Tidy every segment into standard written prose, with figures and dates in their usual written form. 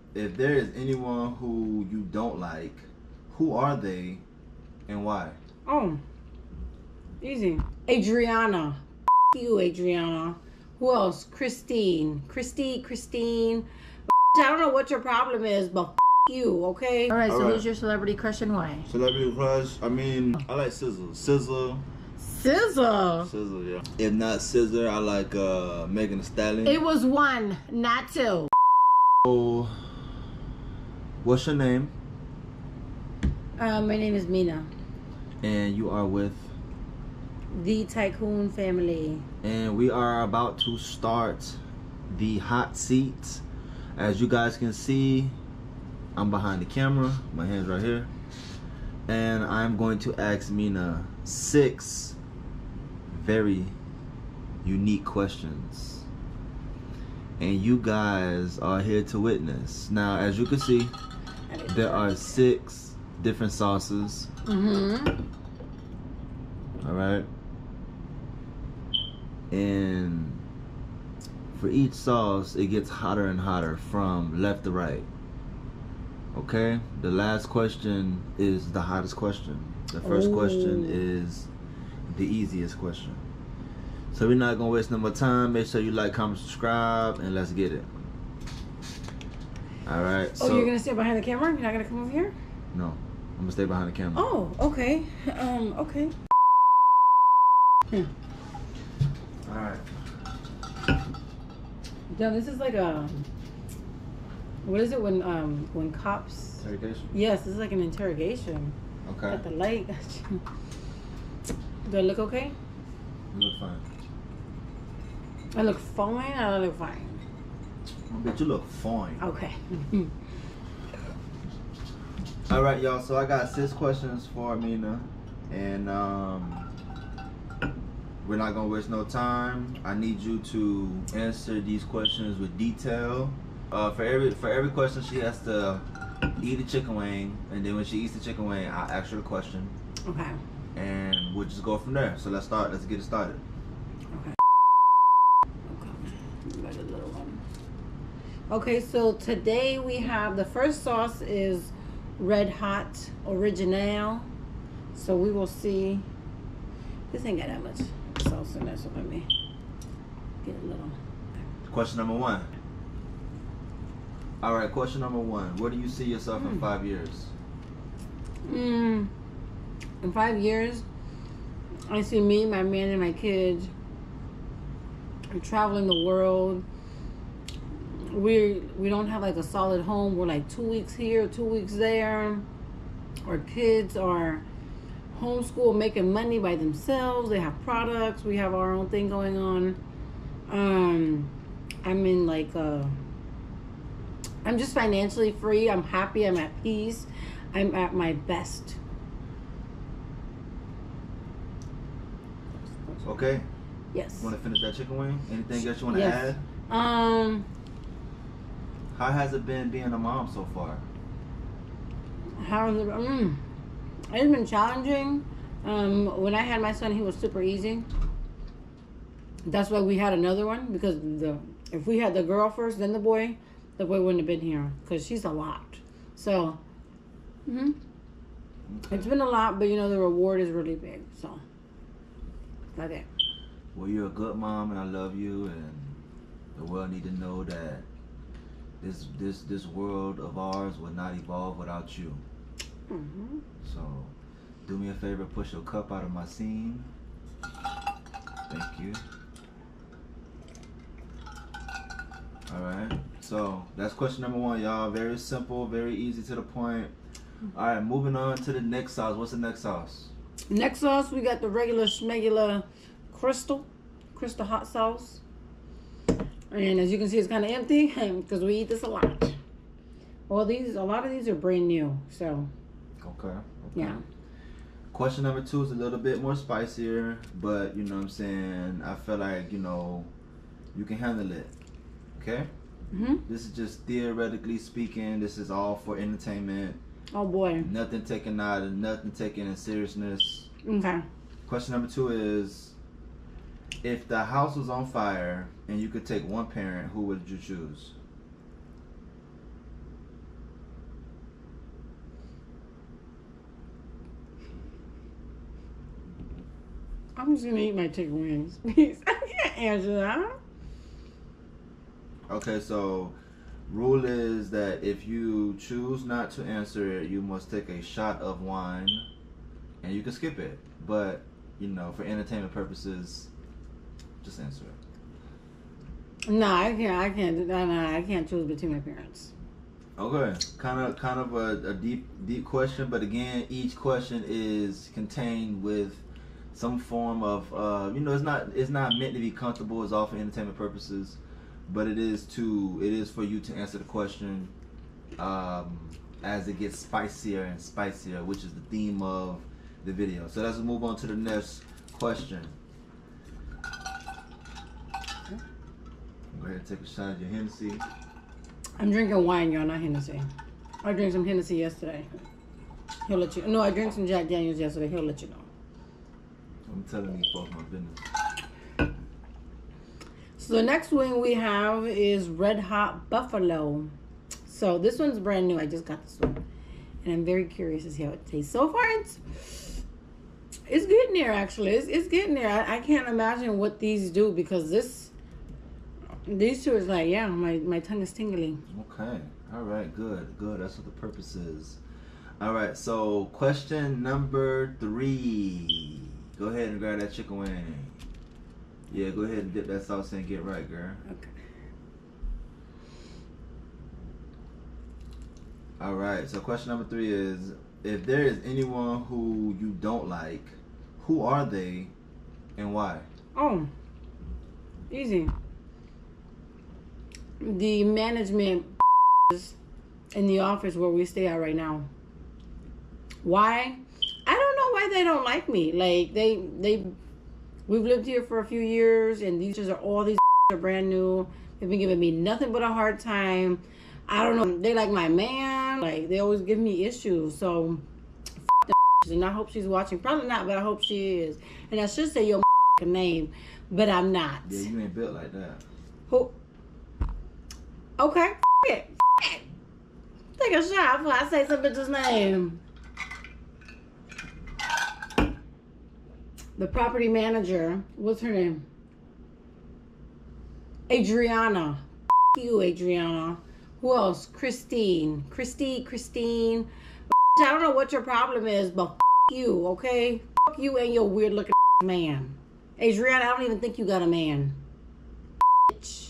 if there is anyone who you don't like, who are they and why? Oh, easy. Adriana. You, Adriana. Who else? Christine. Christine. I don't know what your problem is, but you, okay? All right, so who's your celebrity crush and why? Celebrity crush? I mean, I like SZA. SZA, yeah. If not SZA, I like Megan Thee Stallion. It was one, not two. So, what's your name? My name is Mina. And you are with? The Tycoon family. And we are about to start the hot seat. As you guys can see, I'm behind the camera. My hand's right here. And I'm going to ask Mina 6 very unique questions. And you guys are here to witness. Now, as you can see, there are 6 different sauces. Alright. And for each sauce, it gets hotter and hotter from left to right. Okay? The last question is the hottest question. The first question is the easiest question. So we're not gonna waste no more time. Make sure you like, comment, subscribe, and let's get it. Alright. Oh, so you're gonna stay behind the camera? You're not gonna come over here? No. I'm gonna stay behind the camera. Oh, okay. Okay. Alright. Yeah, this is like a, what is it when cops? Interrogation? Yes, this is like an interrogation. Okay. At the light. Do I look okay? You look fine. I look fine. I look fine. I bet you look fine. Okay. All right, y'all. So I got 6 questions for Mina, and we're not gonna waste no time. I need you to answer these questions with detail. For every question, she has to eat a chicken wing, and then when she eats the chicken wing, I'll ask her the question. Okay. And we'll just go from there. So let's start. Let's get it started. Okay. Okay, so today we have, the first sauce is Red Hot Original. So we will see. This ain't got that much sauce in there, so let me get a little. Question number 1. All right, question number 1. Where do you see yourself in 5 years? In 5 years, I see me, my man, and my kids traveling the world. We don't have like a solid home. We're like 2 weeks here, 2 weeks there. Our kids are homeschool, making money by themselves. They have products. We have our own thing going on. I'm in like I'm just financially free. I'm happy. I'm at peace. I'm at my best. Okay. Yes. You want to finish that chicken wing? Anything else you want to Yes. add? How has it been being a mom so far? How is it? It's been challenging. When I had my son, he was super easy. That's why we had another one, because if we had the girl first, then the boy wouldn't have been here, because she's a lot. So, Okay. It's been a lot, but you know the reward is really big. So, like that. Well, you're a good mom, and I love you, and the world need to know that this world of ours will not evolve without you. So, do me a favor, push your cup out of my scene. Thank you. All right. So that's question number 1, y'all. Very simple, very easy to the point. All right, moving on to the next sauce. What's the next sauce? Next sauce, we got the regular schmegular crystal hot sauce. And as you can see, it's kind of empty because we eat this a lot. Well, a lot of these are brand new, so. Okay. Yeah. Question number 2 is a little bit more spicier, but you know what I'm saying, I feel like, you know, you can handle it. Okay? This is just theoretically speaking. This is all for entertainment. Oh boy. Nothing taken in seriousness. Okay. Question number 2 is, if the house was on fire and you could take one parent, who would you choose? I'm just gonna eat my chicken wings. Please. I can't answer that. Okay, so rule is that if you choose not to answer it, you must take a shot of wine, and you can skip it. But for entertainment purposes, just answer it. No, I can't. No, I can't choose between my parents. Okay, kind of a deep question, but again, each question is contained with some form of it's not meant to be comfortable. It's all for entertainment purposes, but it is for you to answer the question as it gets spicier and spicier, which is the theme of the video. So let's move on to the next question. Go ahead and take a shot of your Hennessy. I'm drinking wine, y'all, not Hennessy. I drank some Hennessy yesterday. He'll let you. No, I drank some Jack Daniels yesterday. He'll let you know. I'm telling you, folks, my business. So the next wing we have is Red Hot Buffalo. So this one's brand new. I just got this one, and I'm very curious to see how it tastes. So far, it's getting there. Actually, it's getting there. I can't imagine what these do because these two is like, yeah, my tongue is tingling. Okay. All right. Good. That's what the purpose is. All right. So question number 3. Go ahead and grab that chicken wing. Yeah, go ahead and dip that sauce in and get right, girl. Okay. All right. So question number 3 is, if there is anyone who you don't like, who are they and why? Oh, easy. The management in the office where we stay at right now. Why? I don't know why they don't like me. Like we've lived here for a few years, and these are brand new. They've been giving me nothing but a hard time. I don't know. They like my man. Like they always give me issues. So and I hope she's watching. Probably not, but I hope she is. And I should say your name, but I'm not. Yeah, you ain't built like that. Who? Okay, it. Take a shot before I say some bitch's name. The property manager, what's her name? Adriana. You, Adriana. Who else? Christine. Christine. I don't know what your problem is, but you, okay? You and your weird looking man. Adriana, I don't even think you got a man. Bitch.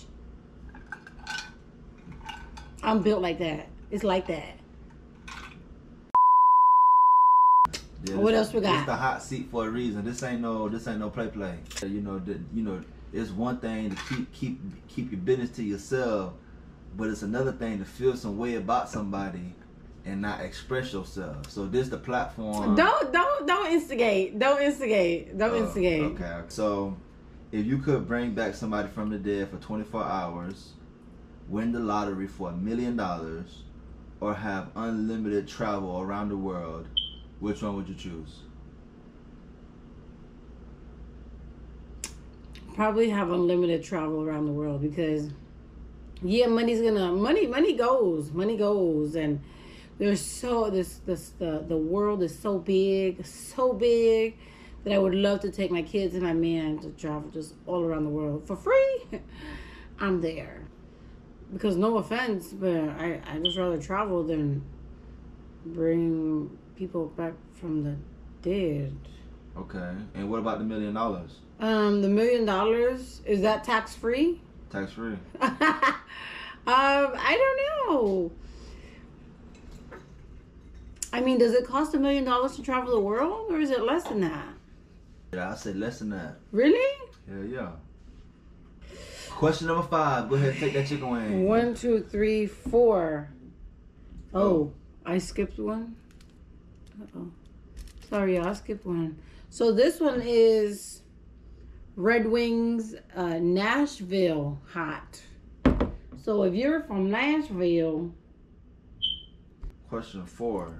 I'm built like that. It's like that. Yeah, what else we got? It's the hot seat for a reason. This ain't no play. It's one thing to keep your business to yourself, but it's another thing to feel some way about somebody and not express yourself. So this the platform. Don't instigate. Don't instigate. Okay. So if you could bring back somebody from the dead for 24 hours, win the lottery for $1 million, or have unlimited travel around the world, which one would you choose? Probably have unlimited travel around the world because, yeah, money goes, and there's the world is so big that I would love to take my kids and my man to travel just all around the world for free. I'm there. Because no offense, but I just rather travel than bring people back from the dead. Okay. And what about the $1 million? The $1 million, is that tax free? Tax free. I don't know. I mean, does it cost $1 million to travel the world, or is it less than that? Yeah, I said less than that. Really? Hell yeah. Question number 5. Go ahead and take that chicken wing. 1, 2, 3, 4. Oh, I skipped one. Uh-oh. Sorry, y'all, I skipped one. So this one is Red Wings Nashville hot. So if you're from Nashville. Question 4.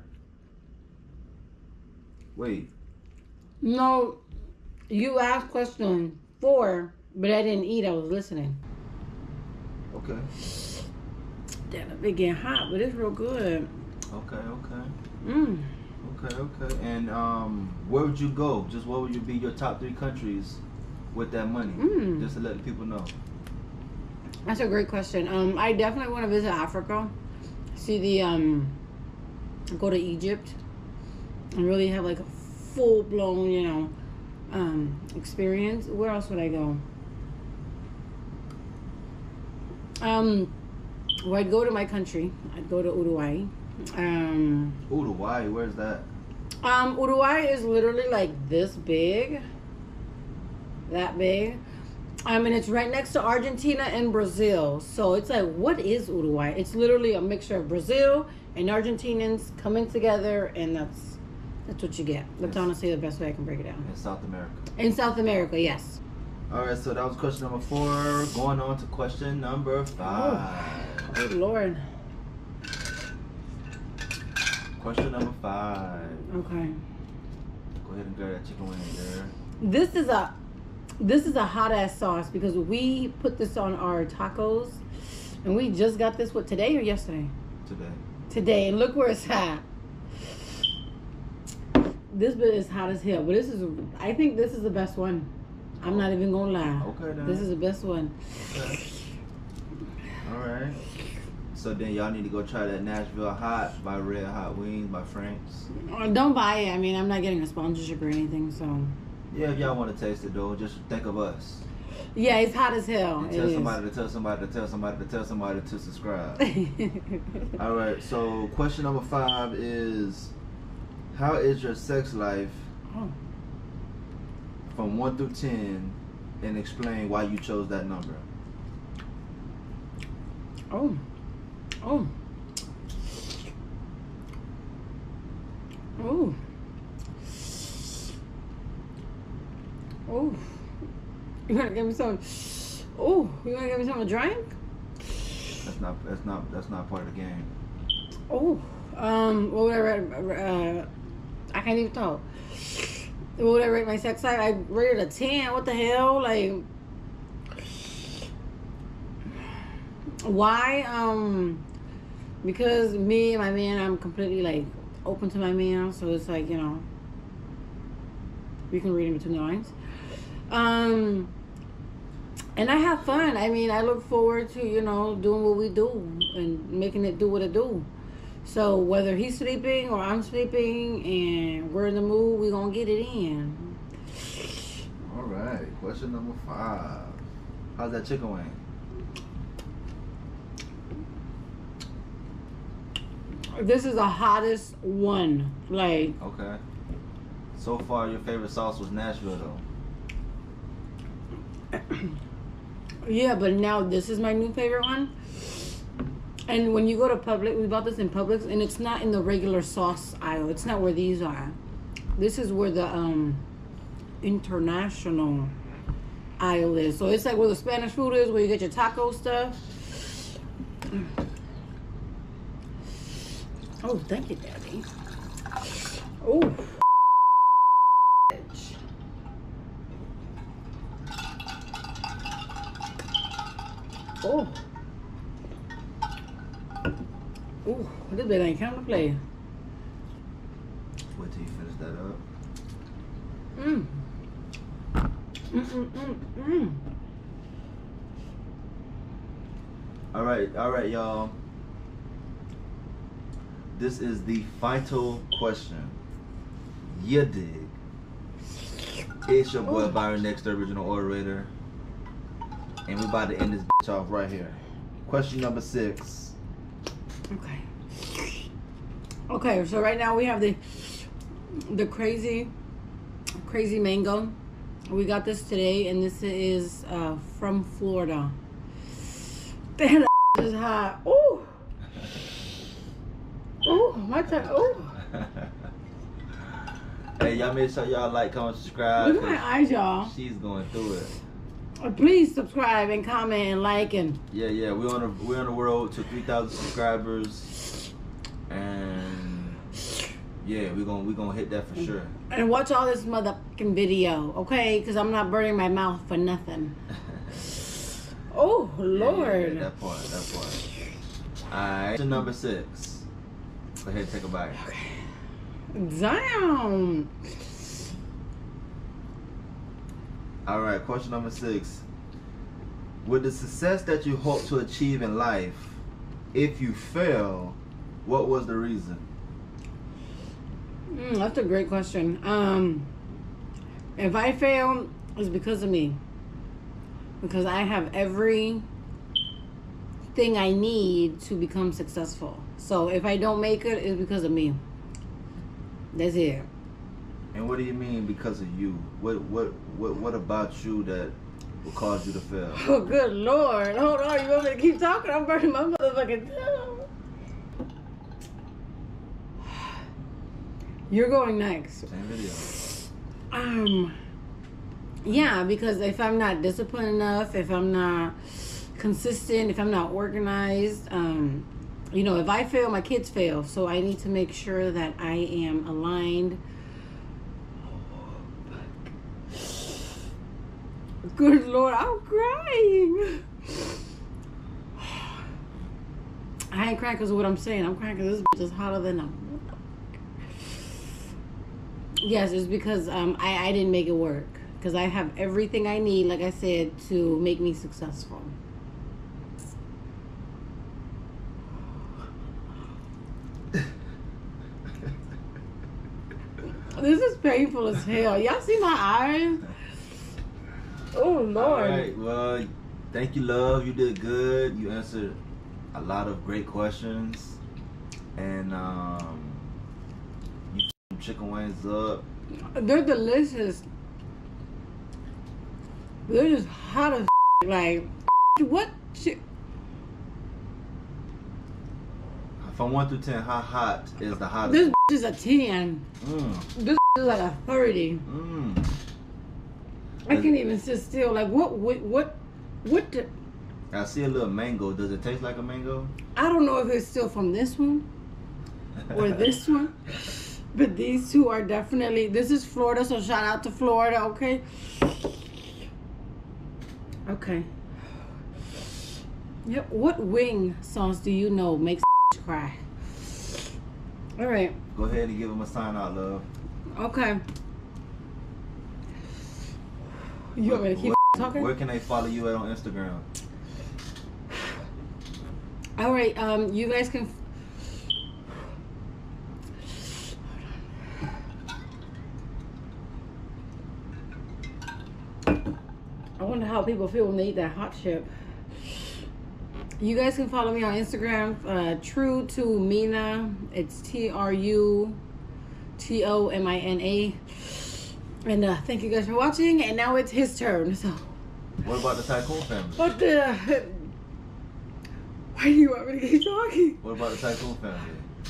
Wait. No, you asked question 4, but I didn't eat. I was listening. Okay. Damn, it been getting hot, but it's real good. Okay. Okay. And where would you go? Just what would be your top 3 countries with that money? Just to let the people know. That's a great question. I definitely want to visit Africa. See the go to Egypt and really have like a full blown, experience. Where else would I go? Well, I'd go to my country. I'd go to Uruguay. Uruguay, where's that? Uruguay is literally like this big. That big. And it's right next to Argentina and Brazil. So it's like, what is Uruguay? It's literally a mixture of Brazil and Argentinians coming together, and that's what you get. That's honestly the best way I can break it down. In South America. In South America, yes. All right, so that was question number 4. Going on to question number 5. Oh, good Lord. Question number 5. Okay. Go ahead and grab that chicken wing there. This is a hot ass sauce because we put this on our tacos, and we just got this today or yesterday? Today, and look where it's at. This bit is hot as hell, but I think this is the best one. I'm not even gonna lie. Okay, then. This is the best one. Okay. All right. So then y'all need to go try that Nashville Hot by Red Hot Wings by Frank's. Don't buy it. I mean, I'm not getting a sponsorship or anything, so. Yeah, if y'all want to taste it though, just think of us. Yeah, it's hot as hell. And tell somebody to tell somebody to tell somebody to tell somebody to subscribe. All right. So question number 5 is, how is your sex life from 1 through 10, and explain why you chose that number. Oh. Oh. Oh. Oh. You gonna give me some? Oh, you gonna give me something to drink? That's not part of the game. Oh. What would I rate? I can't even talk. What would I rate my sex life? I rated a 10. What the hell? Like, why? Because me and my man, I'm completely like open to my man, so it's like, you know, you can read in between the lines. And I have fun. I mean, I look forward to, you know, doing what we do and making it do what it do. So whether he's sleeping or I'm sleeping and we're in the mood, we're going to get it in. All right. Question number 5. How's that chicken wing? This is the hottest one. Like. Okay. So far, your favorite sauce was Nashville, though. Yeah, but now this is my new favorite one. And when you go to Publix, we bought this in Publix, and it's not in the regular sauce aisle. It's not where these are. This is where the international aisle is. So it's like where the Spanish food is, where you get your taco stuff. Oh, thank you, Daddy. Oh. Oh. Ooh, this bit ain't come to play. Wait till you finish that up. All right, y'all. This is the final question. You dig? It's your boy Byron Next, the original orator, and we're about to end this bitch off right here. Question number 6. Okay, so right now we have the crazy mango. We got this today, and this is from Florida. Damn, that is hot. Ooh. Ooh, my time. Ooh. Hey, y'all make sure y'all like, comment, subscribe. Look at my eyes, y'all. She's going through it. Please subscribe and comment and like and. Yeah. We're on the road to 3,000 subscribers, and yeah, we're gonna hit that for sure. And watch all this motherfucking video, okay? Because I'm not burning my mouth for nothing. Oh Lord. Yeah, that part. All right. Number 6. Go ahead, take a bite. Okay. Damn. All right, question number 6. With the success that you hope to achieve in life, if you fail, what was the reason? That's a great question. If I fail, it's because of me. Because I have everything I need to become successful. So if I don't make it, it's because of me. That's it. And what do you mean because of you? What about you that will cause you to fail? Oh, good Lord. Hold on. You want me to keep talking? I'm burning my motherfucking tongue. You're going next. Same video. Yeah, because if I'm not disciplined enough, if I'm not consistent, if I'm not organized, if I fail, my kids fail. So I need to make sure that I am aligned. Good Lord, I'm crying. I ain't crying because of what I'm saying. I'm crying because this bitch is hotter than a... Yes, it's because I didn't make it work. Because I have everything I need, like I said, to make me successful. This is painful as hell. Y'all see my eyes? Oh, Lord. All right, well, thank you, love. You did good. You answered a lot of great questions. And you f***ed chicken wings up. They're delicious. They're just hot as like, what shit? From 1 through 10, how hot is the hottest? This is a 10. This is like a 30. I can't even sit still. Like, what the? I see a little mango. Does it taste like a mango? I don't know if it's still from this one or this one. But these two are definitely, this is Florida, so shout out to Florida, okay? Okay. Yep. What wing sauce do you know makes cry? All right. Go ahead and give them a sign out, love. Okay. You want me to keep talking? Where can they follow you at on Instagram? All right. You guys can. I wonder how people feel when they eat that hot chip. You guys can follow me on Instagram, True to Mina. It's TruTomina. And thank you guys for watching. And now it's his turn. So. What about the Tycoon family? What the? Why do you want me to keep talking? What about the Tycoon family?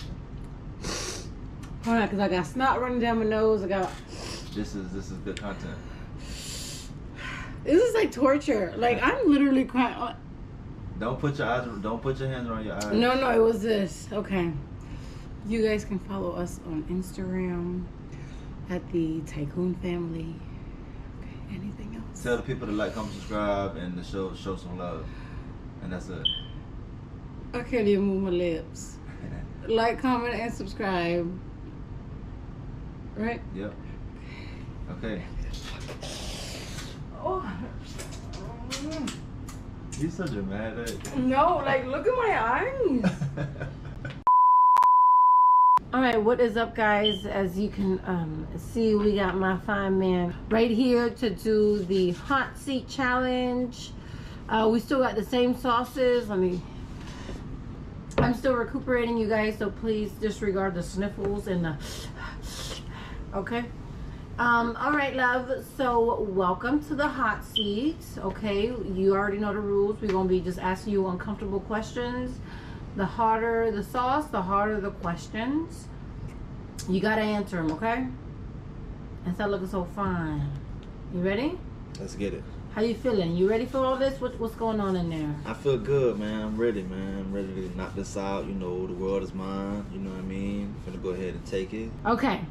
Hold on, because I got snot running down my nose. This is good content. This is like torture. Like, I'm literally crying. Don't put your hands around your eyes. No, it was this. Okay. You guys can follow us on Instagram at the Tycoon family. Okay, anything else? Tell the people to like, comment, subscribe, and to show some love. And that's it. I can't even move my lips. Like, comment, and subscribe. Right? Yep. Okay. Oh. You're so dramatic. No, like, look at my eyes. All right, what is up, guys? As you can see, we got my fine man right here to do the hot seat challenge. We still got the same sauces. I'm still recuperating, you guys, so please disregard the sniffles and the... Okay. All right, love. So welcome to the hot seat. Okay, you already know the rules. We're gonna be just asking you uncomfortable questions. The harder the sauce, the harder the questions. You gotta answer them, okay? Instead of looking so fine. You ready? Let's get it. How you feeling? You ready for all this? What's going on in there? I feel good, man. I'm ready, man. I'm ready to knock this out. You know, the world is mine. You know what I mean? I'm gonna go ahead and take it. Okay.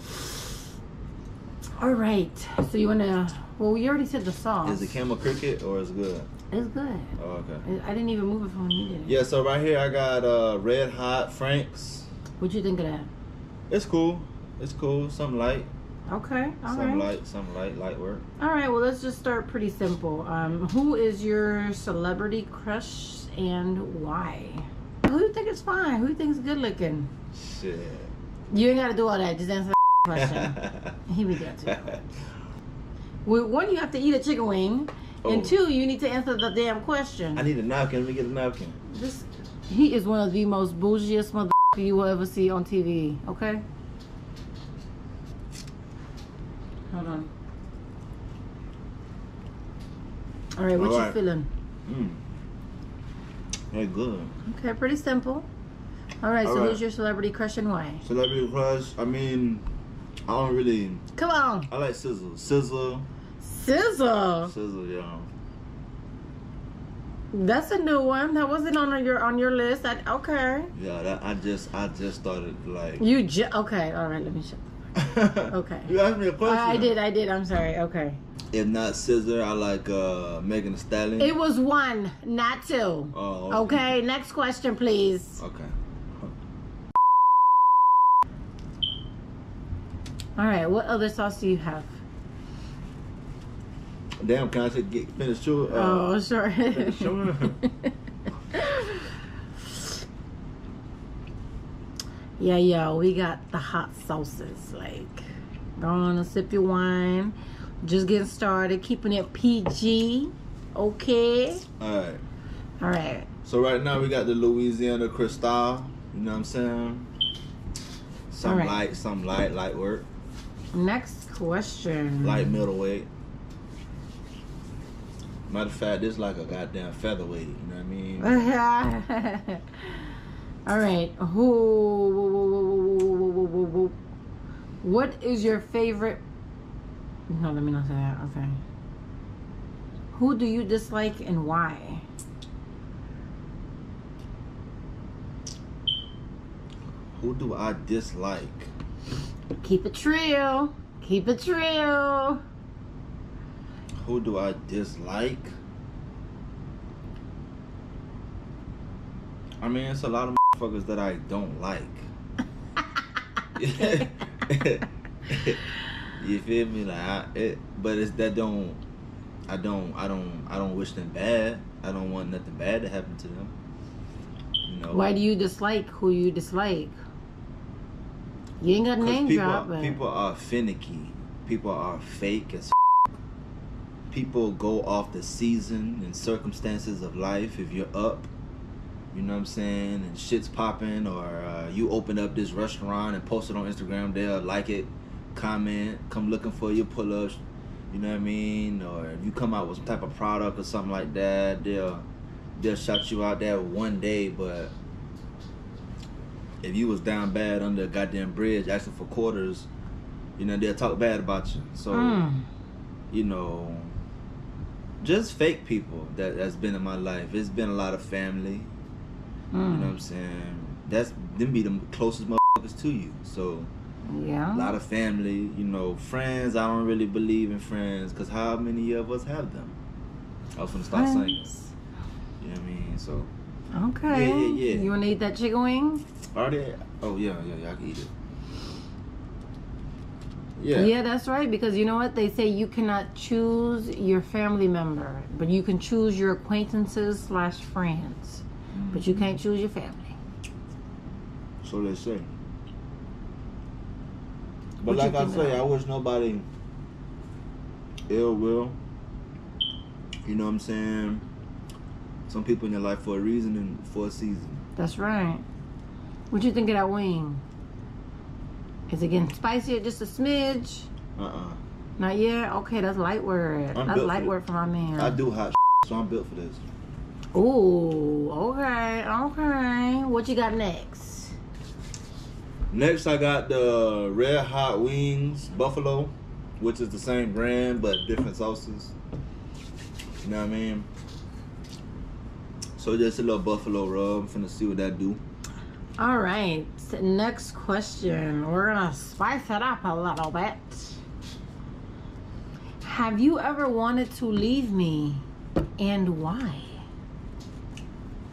All right. So you wanna? Well, we already said the sauce. Is it Camel Cricket or is it good? It's good. Oh, okay. I didn't even move it from you, did it? Yeah. So right here I got Red Hot Frank's. What you think of that? It's cool. It's cool. Something light. Okay, all right. Some light work. All right, well, let's just start pretty simple. Who is your celebrity crush and why? Who do you think is fine? Who do you think is good looking? Shit. You ain't got to do all that. Just answer the question. He be there too. Well, one, you have to eat a chicken wing. And two, you need to answer the damn question. I need a napkin. Let me get a napkin. He is one of the most bougiest motherfuckers you will ever see on TV, okay? Hold on. All right, what you feeling? Very good. Okay, pretty simple. All right, so who's your celebrity crush and why? Celebrity crush? I mean, I don't really... Come on. I like SZA. SZA, yeah. That's a new one. That wasn't on your list. Okay. Yeah, I just started like... Okay, all right, let me shut. Okay. You asked me a question. I did. I'm sorry. Okay. If not SZA, I like Megan Thee Stallion. It was one, not two. Oh, okay. Next question, please. Okay. All right. What other sauce do you have? Damn, can I finish too? Oh, sure. Sure. Yeah, we got the hot sauces. Like, go on and sip your wine. Just getting started, keeping it PG. Okay. All right. So right now we got the Louisiana Cristal. You know what I'm saying? Some light work. Next question. Light middleweight. Matter of fact, this like a goddamn featherweight. You know what I mean? All right. What is your favorite? No, let me not say that. Okay. Who do you dislike and why? Who do I dislike? Keep it real. Keep it real. Who do I dislike? I mean, it's a lot of motherfuckers that I don't like. You feel me? Like, but it's that I don't wish them bad. I don't want nothing bad to happen to them. You know. Why do you dislike who you dislike? You ain't got a name drop. People are finicky. People are fake as. People go off the season and circumstances of life. If you're up, you know what I'm saying, and shit's popping, or you open up this restaurant and post it on Instagram, they'll like it, comment, come looking for your pull-ups, you know what I mean? Or if you come out with some type of product or something like that, they'll shout you out there one day, but if you was down bad under a goddamn bridge asking for quarters, you know, they'll talk bad about you. So, you know, just fake people that's been in my life. It's been a lot of family. You know what I'm saying? Them be the closest motherfuckers to you. So, yeah. A lot of family, you know, friends. I don't really believe in friends because how many of us have them? I was gonna start saying. You know what I mean? So. Okay. Yeah. You wanna eat that chicken wing? Already? Oh yeah, I can eat it. Yeah, that's right. Because you know what? They say you cannot choose your family member, but you can choose your acquaintances / friends. But you can't choose your family. So they say. But like I say, I wish nobody ill will. You know what I'm saying? Some people in your life for a reason and for a season. That's right. What you think of that wing? Is it getting spicier just a smidge? Not yet? Okay, that's light word. That's light word for my man. I do hot so I'm built for this. Ooh, okay. What you got next? Next, I got the Red Hot Wings Buffalo, which is the same brand but different sauces. You know what I mean? So just a little buffalo rub. I'm finna see what that do. All right. Next question. We're gonna spice it up a little bit. Have you ever wanted to leave me, and why?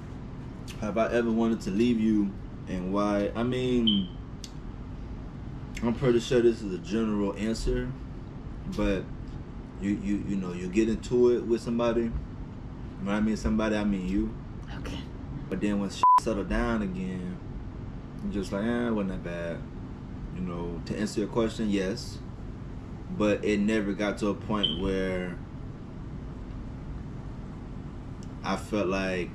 Have I ever wanted to leave you, and why? I mean, I'm pretty sure this is a general answer, but you know, you get into it with somebody. When I mean somebody, I mean you. Okay. But then when shit settle down again, you're just like, it wasn't that bad. You know, to answer your question, yes. But it never got to a point where I felt like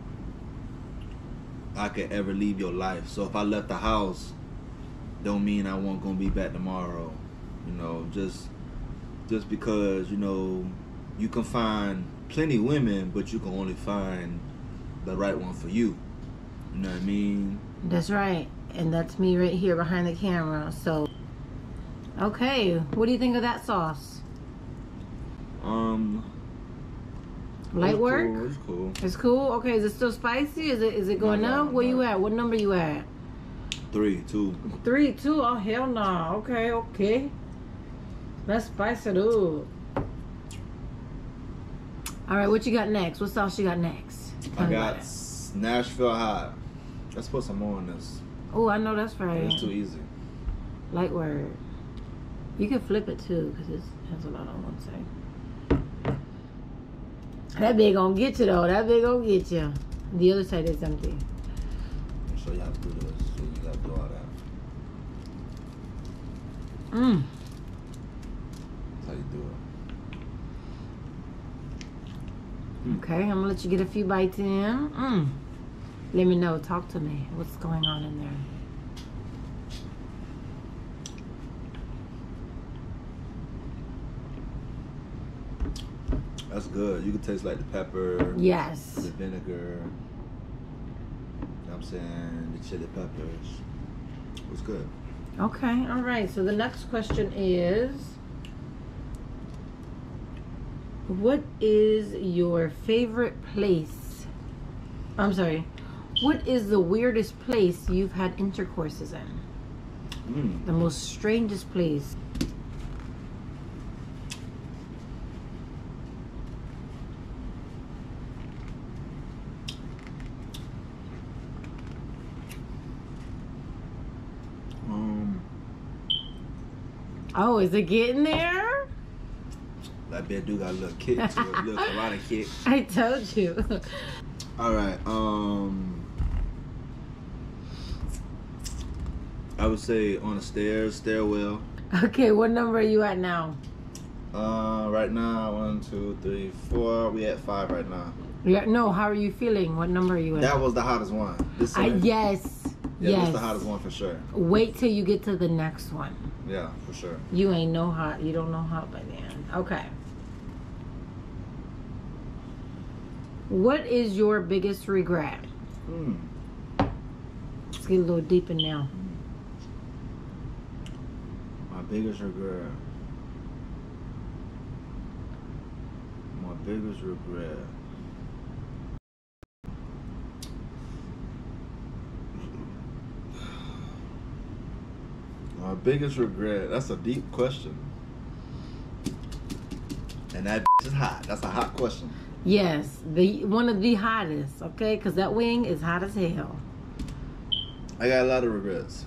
I could ever leave your life. So if I left the house, don't mean I won't gonna be back tomorrow. You know, just because, you know, you can find plenty of women, but you can only find the right one for you. You know what I mean? That's right. And that's me right here behind the camera. So, okay. What do you think of that sauce? Light work? Cool. It's cool. It's cool? Okay, is it still spicy? Is it going up? Where you at? What number you at? 3, 2. 3, 2? Oh, hell no. Okay. Let's spice it up. Alright, what you got next? What sauce you got next? I got Nashville Hot. Let's put some more on this. Oh, I know that's right. It's too easy. Light word. You can flip it too, because it has a lot on one side. That big gonna get you though. That big gonna get you. The other side is empty. I'll show you how to do this. So you gotta do all that. Mmm. That's how you do it. Okay, I'm gonna let you get a few bites in. Let me know. Talk to me. What's going on in there? That's good. You can taste like the pepper. Yes. The vinegar. You know what I'm saying? The chili peppers. It was good. Okay, all right. So the next question is, what is your favorite place? I'm sorry. What is the weirdest place you've had intercourses in? The most strangest place. Oh, is it getting there? That bit do got a little kick to it, a little karate kick. I told you. All right. I would say on the stairwell. Okay, what number are you at now? Right now, 1, 2, 3, 4. We at 5 right now. Yeah, no, how are you feeling? What number are you at? That was the hottest one. This yes. Yeah, yes. that's the hottest one for sure. Wait till you get to the next one. Yeah, for sure. You ain't know hot. You don't know hot by then. Okay. What is your biggest regret? Let's get a little deep in now. My biggest regret. My biggest regret. My biggest regret. That's a deep question. And that is hot. That's a hot question. Yes, one of the hottest, okay? Because that wing is hot as hell. I got a lot of regrets.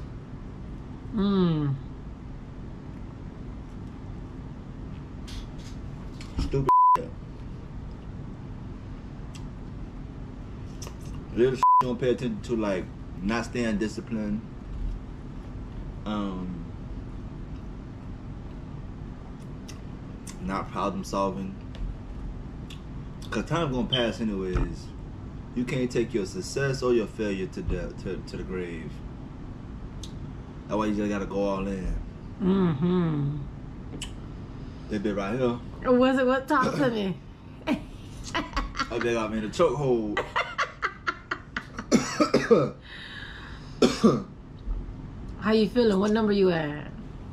Stupid shit. Little shit you don't pay attention to, like not staying disciplined. Not problem solving. Cause time gonna pass anyways. You can't take your success or your failure to the grave. That's why you just gotta go all in. They bit right here. Was it what? Talk to me. Oh, they got me in a chokehold. How you feeling? What number you at?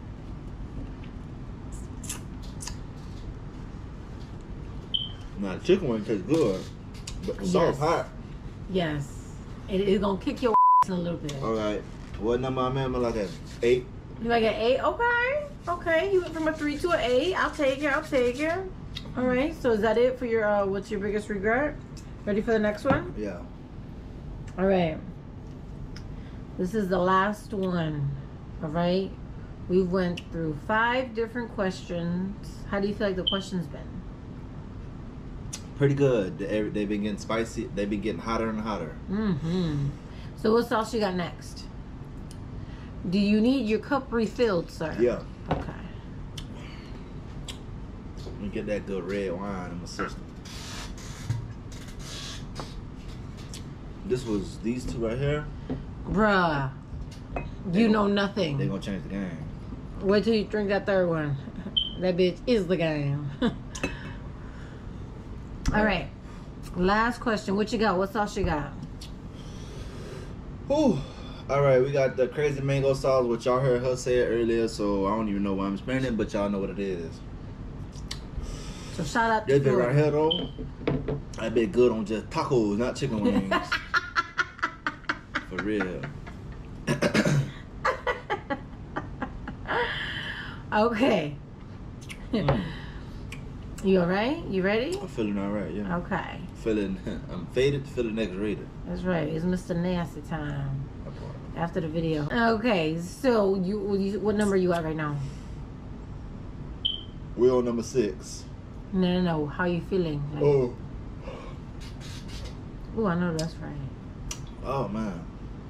Now the chicken wing tastes good, but the sauce hot. Yes, it is gonna kick your ass a little bit. All right, what number I'm at? Like an 8. You like an 8? Okay. You went from a 3 to an 8. I'll take it. All right. So is that it for your? What's your biggest regret? Ready for the next one? Yeah. All right. This is the last one. All right. We went through 5 different questions. How do you feel like the questions been? Pretty good. They've been getting spicy. They've been getting hotter and hotter. Mm-hmm. So what sauce you got next? Do you need your cup refilled, sir? Yeah. Okay. Let me get that good red wine in my system. This was these 2 right here. Bruh. You know nothing. They're gonna change the game. Wait till you drink that 3rd one. That bitch is the game. All right. Last question. What you got? What sauce you got? Ooh. All right, we got the crazy mango sauce, which y'all heard her say it earlier, so I don't even know why I'm explaining it, but y'all know what it is. So shout out to This bit right here, though, that bit good on just tacos, not chicken wings. For real. Okay. You all right? You ready? I'm feeling all right, yeah. Okay. I'm faded, feeling X-rated. That's right. It's Mr. Nasty time. After the video. Okay, so you what number you at right now? We're on number 6. No. How you feeling? Like, Oh. Ooh, I know that's right. Oh, man.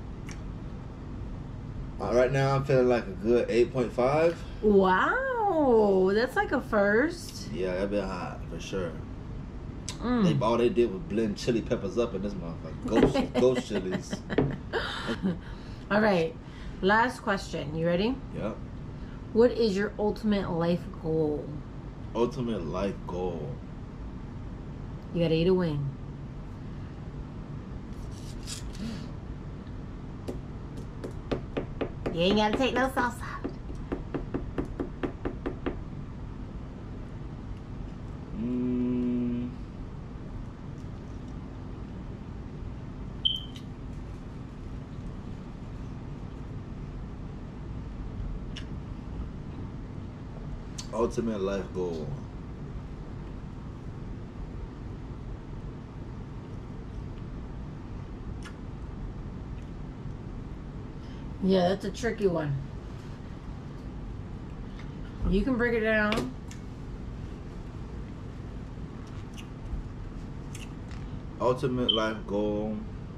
Right now, I'm feeling like a good 8.5. Wow, that's like a first. Yeah, that bit hot, for sure. Mm. All they did was blend chili peppers up in this motherfucker. Ghost chilies. All right, last question. You ready? Yep. What is your ultimate life goal? Ultimate life goal. You gotta eat a wing. You ain't gotta take no sauce out. Ultimate life goal. Yeah, that's a tricky one. You can break it down. Ultimate life goal.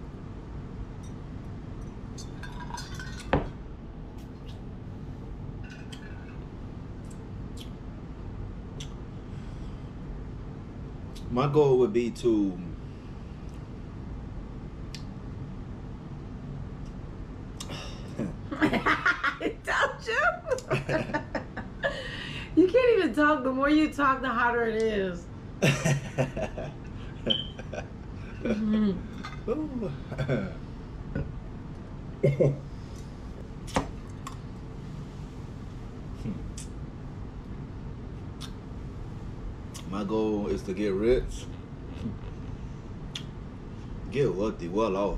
My goal would be to I told you. You can't even talk. The more you talk, the hotter it is. Mm-hmm. My goal is to get rich, get wealthy, well off.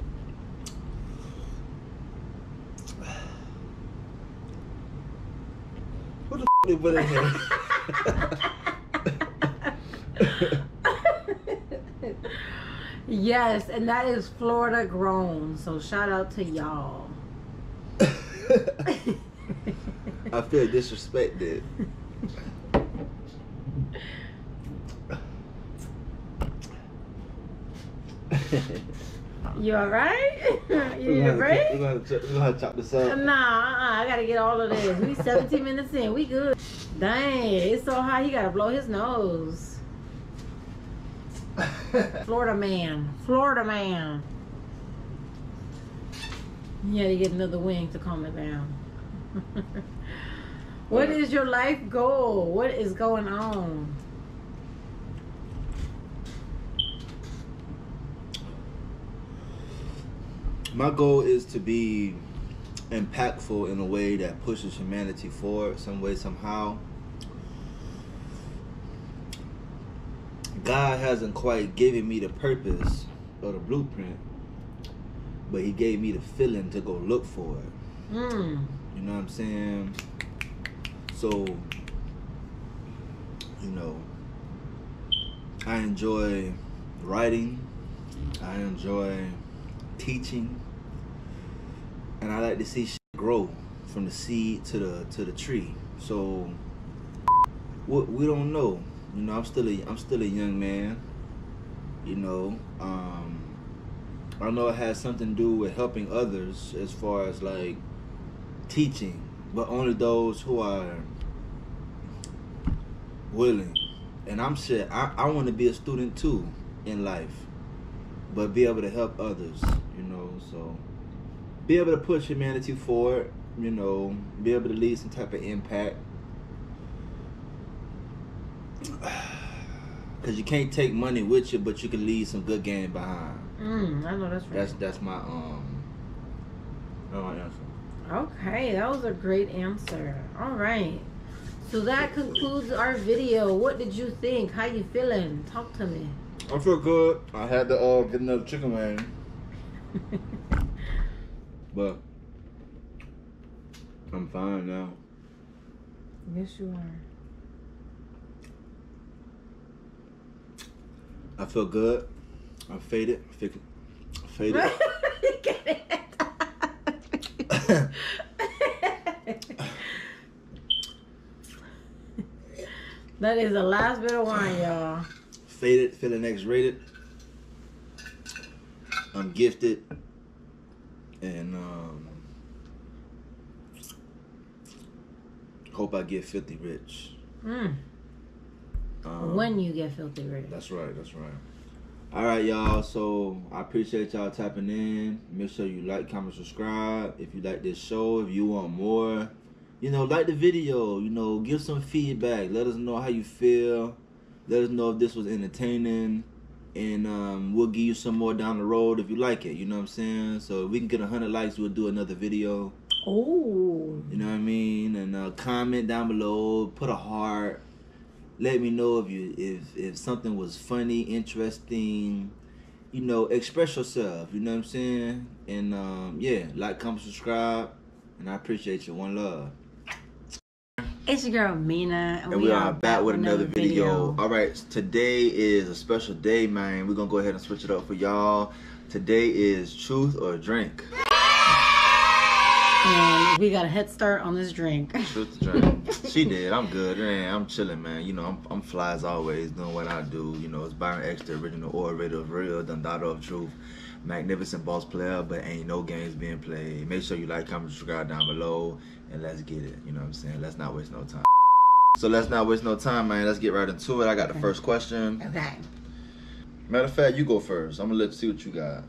What the f*** they put in here? Yes, and that is Florida grown. So shout out to y'all. I feel disrespected. You alright? You need a break? We're gonna chop this up. Nah, I gotta get all of this. We 17 minutes in. We good. Dang, it's so hot. He gotta blow his nose. Florida man. Florida man. He had to get another wing to calm it down. What is your life goal? What is going on? My goal is to be impactful in a way that pushes humanity forward some way, somehow. God hasn't quite given me the purpose or the blueprint, but he gave me the feeling to go look for it. Mm. You know what I'm saying? So, you know, I enjoy writing. I enjoy teaching. And I like to see shit grow. from the seed to the tree. So we don't know. You know, I'm still a young man. You know, I know it has something to do with helping others as far as like teaching, but only those who are willing. And I'm shit. I want to be a student too in life, but be able to help others. You know, so be able to push humanity forward. You know, be able to leave some type of impact. Cause you can't take money with you, but you can leave some good game behind. I know that's right. That's my answer. Okay, that was a great answer. All right, so that concludes our video. What did you think? How you feeling? Talk to me. I feel good. I had to get another chicken wing, but I'm fine now. Yes, you are. I feel good. I'm faded. Faded. That is the last bit of wine, y'all. Faded, feeling X-rated. I'm gifted. And hope I get filthy rich. When you get filthy rich. That's right. All right, y'all. So I appreciate y'all tapping in. Make sure you like, comment, subscribe. If you like this show, if you want more, you know, like the video. You know, give some feedback. Let us know how you feel. Let us know if this was entertaining, and we'll give you some more down the road if you like it. You know what I'm saying? So if we can get 100 likes, we'll do another video. Oh. You know what I mean? And comment down below. Put a heart. Let me know if something was funny, interesting. You know, express yourself. You know what I'm saying? And yeah, like, comment, subscribe, and I appreciate you. One love. It's your girl Mina, and we are back with another video. All right, today is a special day, man. We're gonna go ahead and switch it up for y'all. Today is Truth or Drink. And we got a head start on this drink. Truth or Drink. She did. I'm good, man. I'm chilling, man. You know, I'm fly as always, doing what I do. You know, it's Byron X, the original orator of real, the daughter of truth, magnificent boss player, but ain't no games being played. Make sure you like, comment, subscribe down below, and let's get it. You know what I'm saying? Let's not waste no time. So let's not waste no time, man. Let's get right into it. I got the first question. Okay. Matter of fact, you go first. I'm gonna see what you got.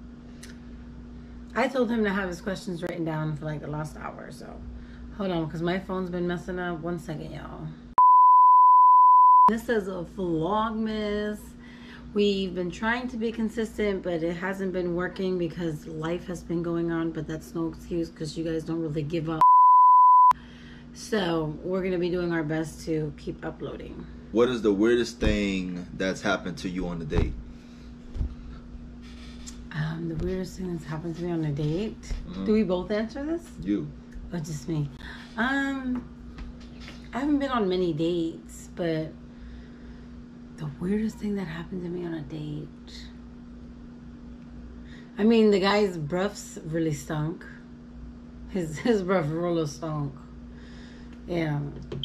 I told him to have his questions written down for like the last hour, so hold on, because my phone's been messing up. 1 second, y'all. This is a vlogmas. We've been trying to be consistent, but it hasn't been working because life has been going on, but that's no excuse because you guys don't really give up. So we're going to be doing our best to keep uploading. What is the weirdest thing that's happened to you on the date? The weirdest thing that's happened to me on a date? Do we both answer this? You. Or just me? I haven't been on many dates, but the weirdest thing that happened to me on a date. I mean, the guy's breaths really stunk. His breath really stunk. Yeah.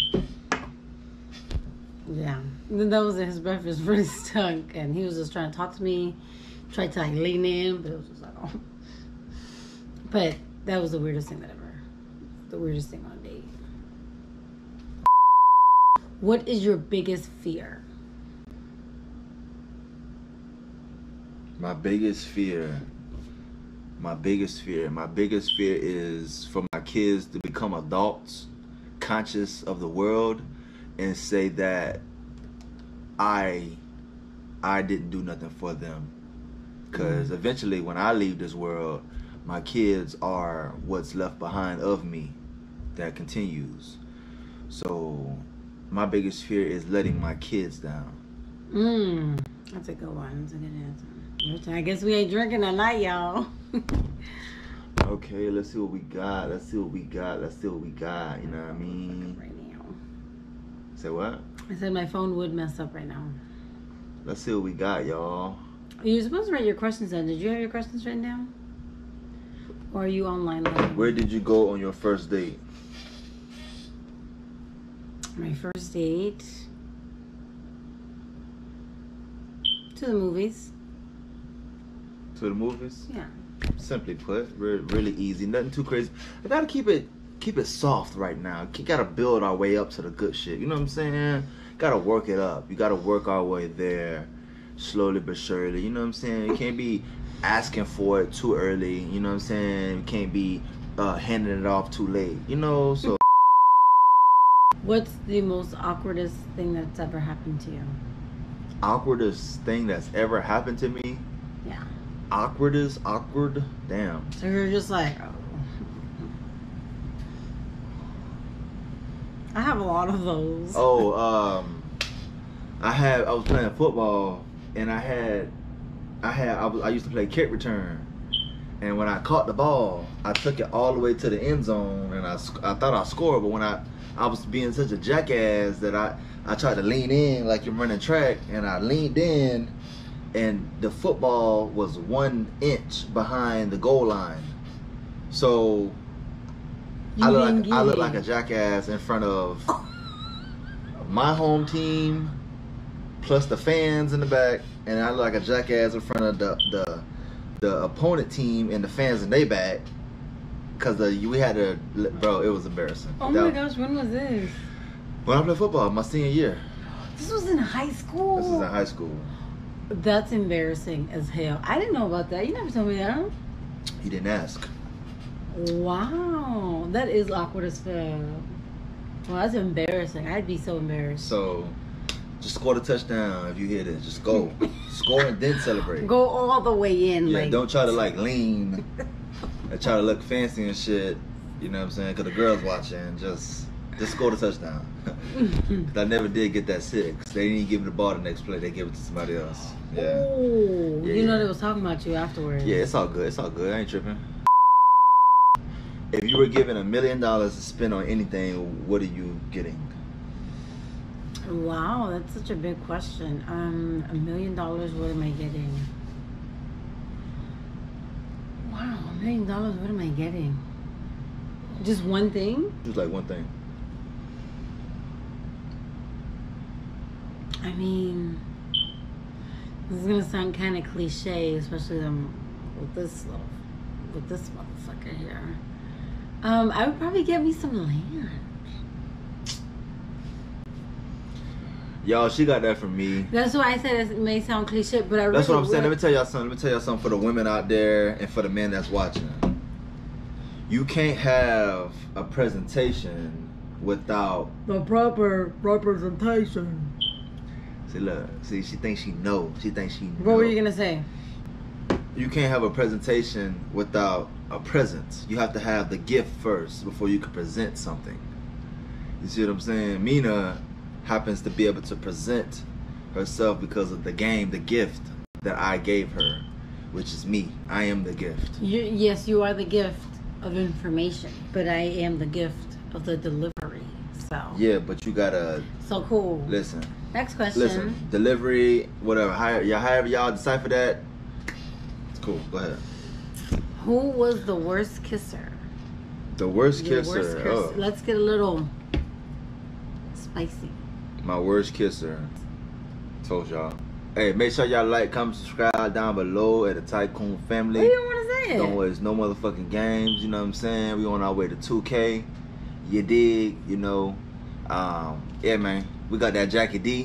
Yeah. That was it. His breath was really stunk, and he was just trying to talk to me. Tried to like lean in, but it was just like, oh. But that was the weirdest thing the weirdest thing on a date. What is your biggest fear? My biggest fear is for my kids to become adults, conscious of the world, and say that I didn't do nothing for them. Because eventually when I leave this world, my kids are what's left behind of me that continues. So my biggest fear is letting my kids down. That's a good one. That's a good answer. I guess we ain't drinking tonight, y'all. Okay, let's see what we got. You know what I mean? Right now. Say what? I said my phone would mess up right now. Let's see what we got, y'all. You're supposed to write your questions down. Did you have your questions written down? Or are you online learning? Where did you go on your first date? My first date? To the movies. To the movies? Yeah. Simply put, really easy. Nothing too crazy. I gotta keep it soft right now. Gotta build our way up to the good shit. You know what I'm saying? Gotta work it up. You gotta work our way there, slowly but surely. You know what I'm saying? You can't be asking for it too early. You know what I'm saying? You can't be handing it off too late. You know, so. What's the most awkwardest thing that's ever happened to you? Awkwardest thing that's ever happened to me? Yeah. Awkward? Damn. So you're just like, oh. I have a lot of those. Oh, I was playing football and I used to play kick return, and when I caught the ball, I took it all the way to the end zone, and I thought I scored, but when I was being such a jackass that I tried to lean in like you're running track, and I leaned in, and the football was 1 inch behind the goal line, so I look like a jackass in front of my home team, plus the fans in the back, and I look like a jackass in front of the opponent team and the fans in their back, because we had to, bro, it was embarrassing. Oh my gosh, when was this? When I played football, my senior year. This was in high school? This was in high school. That's embarrassing as hell. I didn't know about that. You never told me that. You didn't ask. Wow, that is awkward as fuck. Well, that's embarrassing. I'd be so embarrassed. So, just score the touchdown if you hit it. Just go. Score and then celebrate. Go all the way in. Yeah, like, don't try to like lean and try to look fancy and shit. You know what I'm saying? Because the girls watching. Just score the touchdown. Because I never did get that 6. They didn't give me the ball the next play. They gave it to somebody else. Yeah. Oh, yeah, you know they was talking about you afterwards. Yeah, it's all good. It's all good. I ain't tripping. If you were given $1 million to spend on anything, what are you getting? Wow, that's such a big question. $1 million, what am I getting? Wow, $1 million, what am I getting? Just one thing? Just like one thing. I mean, this is gonna sound kind of cliche, especially with this motherfucker here. I would probably get me some land. Y'all, she got that from me. That's why I said it may sound cliche, but I really That's what I'm saying. would. Let me tell y'all something for the women out there and for the men that's watching. You can't have a presentation without The proper representation. See, she thinks she knows. She thinks she knows. What were you gonna say? You can't have a presentation without a present. You have to have the gift first before you can present something. You see what I'm saying? Mina happens to be able to present herself because of the gift that I gave her, which is me. I am the gift. Yes, you are the gift of information, but I am the gift of the delivery. So Yeah, but you gotta so cool. listen. Next question. Delivery, whatever. However y'all decipher that. It's cool. Go ahead. Who was the worst kisser? The worst Your kisser. worst kisser. Oh, Let's get a little spicy. my worst kisser. Told y'all. Hey, make sure y'all like, comment, subscribe down below at the Tycoon family. What do you want to say? Don't waste no motherfucking games. You know what I'm saying? We on our way to 2K. You dig? You know. Yeah, man. We got that Jackie D.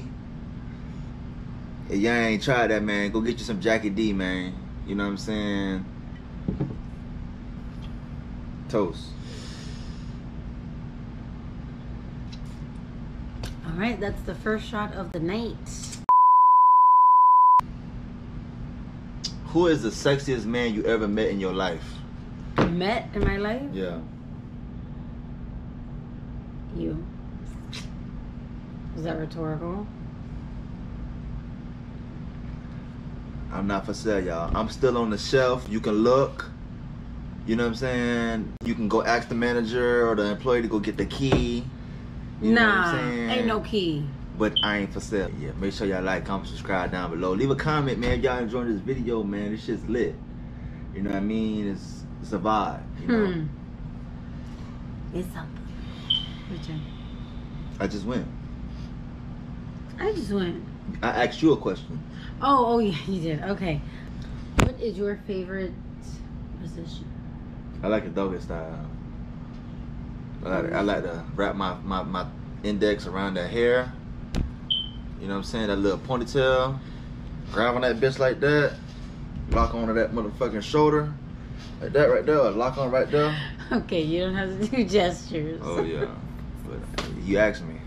If y'all ain't tried that, man, go get you some Jackie D, man. You know what I'm saying? Toast. All right, that's the first shot of the night. Who is the sexiest man you ever met in your life? Met in my life? Yeah. You. Was that rhetorical? I'm not for sale, y'all. I'm still on the shelf. You can look. You know what I'm saying? You can go ask the manager or the employee to go get the key. You know what I'm saying? Ain't no key. But I ain't for sale. Yeah, make sure y'all like, comment, subscribe down below. Leave a comment, man, if y'all enjoying this video, man. This shit's lit. You know what I mean? It's It's a vibe, you know. It's something. Which one? I just went. I just went. I asked you a question. Oh yeah, you did. Okay. What is your favorite position? I like the doggy style. I like to wrap my index around that hair. You know what I'm saying? That little ponytail. Grab on that bitch like that. Lock onto that motherfucking shoulder. Like that right there. Lock on right there. Okay, you don't have to do gestures. Oh yeah. But you asked me.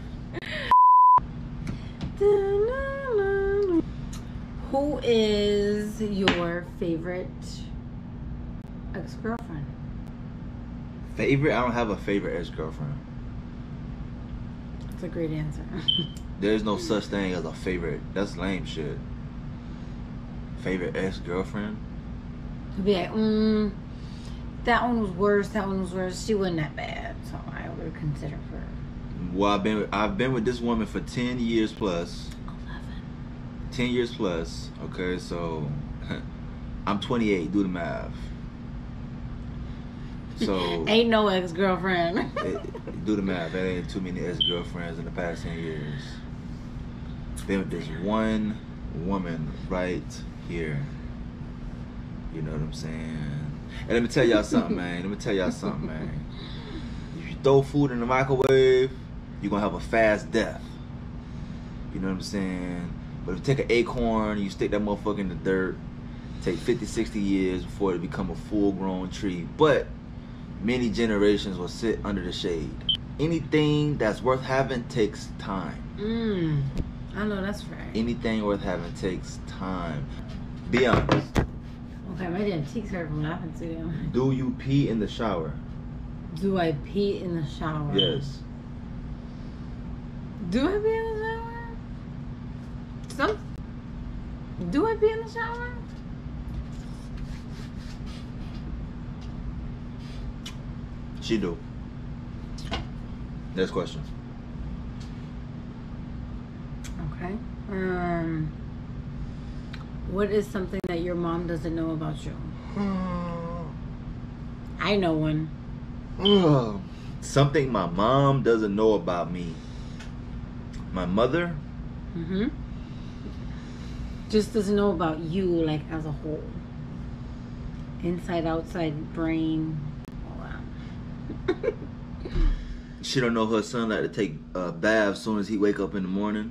Who is your favorite ex-girlfriend? Favorite? I don't have a favorite ex-girlfriend. That's a great answer. There's no such thing as a favorite. That's lame shit. Favorite ex-girlfriend? To be like, that one was worse. That one was worse. She wasn't that bad, so I would consider her. Well, I've been with this woman for 10 years plus. 10 years plus. Okay, so I'm 28. Do the math. So ain't no ex-girlfriend. Do the math. That ain't too many ex-girlfriends in the past 10 years. Been with this one woman right here. You know what I'm saying? And let me tell y'all something, man. If you throw food in the microwave, you're gonna have a fast death. You know what I'm saying? But if you take an acorn, you stick that motherfucker in the dirt, take 50, 60 years before it become a full-grown tree. But many generations will sit under the shade. Anything that's worth having takes time. I know that's right. Anything worth having takes time. Be honest. Okay, my damn cheeks hurt from laughing to them. Do you pee in the shower? Do I pee in the shower? Yes. Do I pee in the shower? Do I pee in the shower? She do. Next question. Okay. What is something that your mom doesn't know about you? I know one. Something my mom doesn't know about me. My mother? Just doesn't know about you, like, as a whole. Inside, outside, brain, all that. She don't know her son like to take a bath as soon as he wake up in the morning.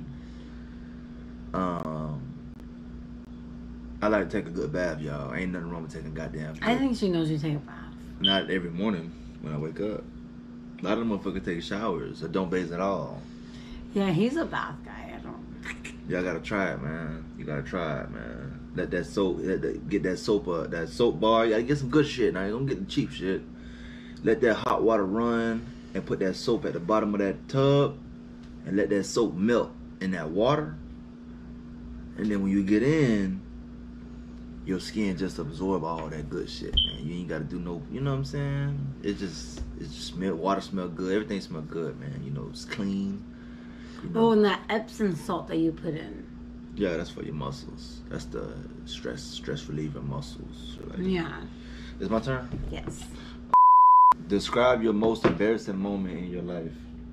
I like to take a good bath, y'all. Ain't nothing wrong with taking a goddamn bath. I think she knows you take a bath. Not every morning when I wake up. A lot of them motherfuckers take showers or don't bathe at all. Yeah, he's a bath guy. I don't. Y'all gotta try it, man. You gotta try it, man. Let that soap, get that soap bar. You gotta get some good shit. Now you don't get the cheap shit. Let that hot water run and put that soap at the bottom of that tub and let that soap melt in that water. And then when you get in, your skin just absorb all that good shit, man. You ain't gotta do no, you know what I'm saying? It just water smell good. Everything smell good, man. You know, it's clean. You know? Oh, and that Epsom salt that you put in. Yeah, that's for your muscles. That's the stress reliever muscles. Like, yeah. It's my turn? Yes. Describe your most embarrassing moment in your life.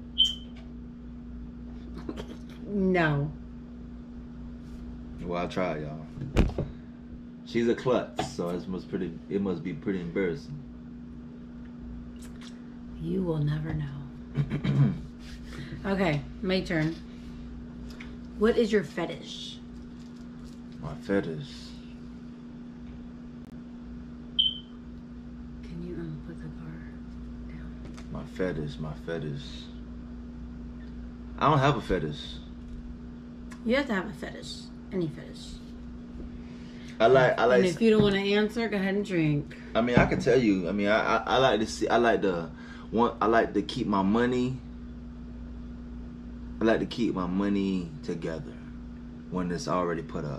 No. Well, I'll try, y'all. She's a klutz, so it must be pretty embarrassing. You will never know. Okay, my turn. What is your fetish? My fetish. Can you put the bar down? My fetish. I don't have a fetish. You have to have a fetish. Any fetish. I like. And if you don't want to answer, go ahead and drink. I mean, I can tell you. I mean, I like to see. I like to keep my money. I like to keep my money together when it's already put up.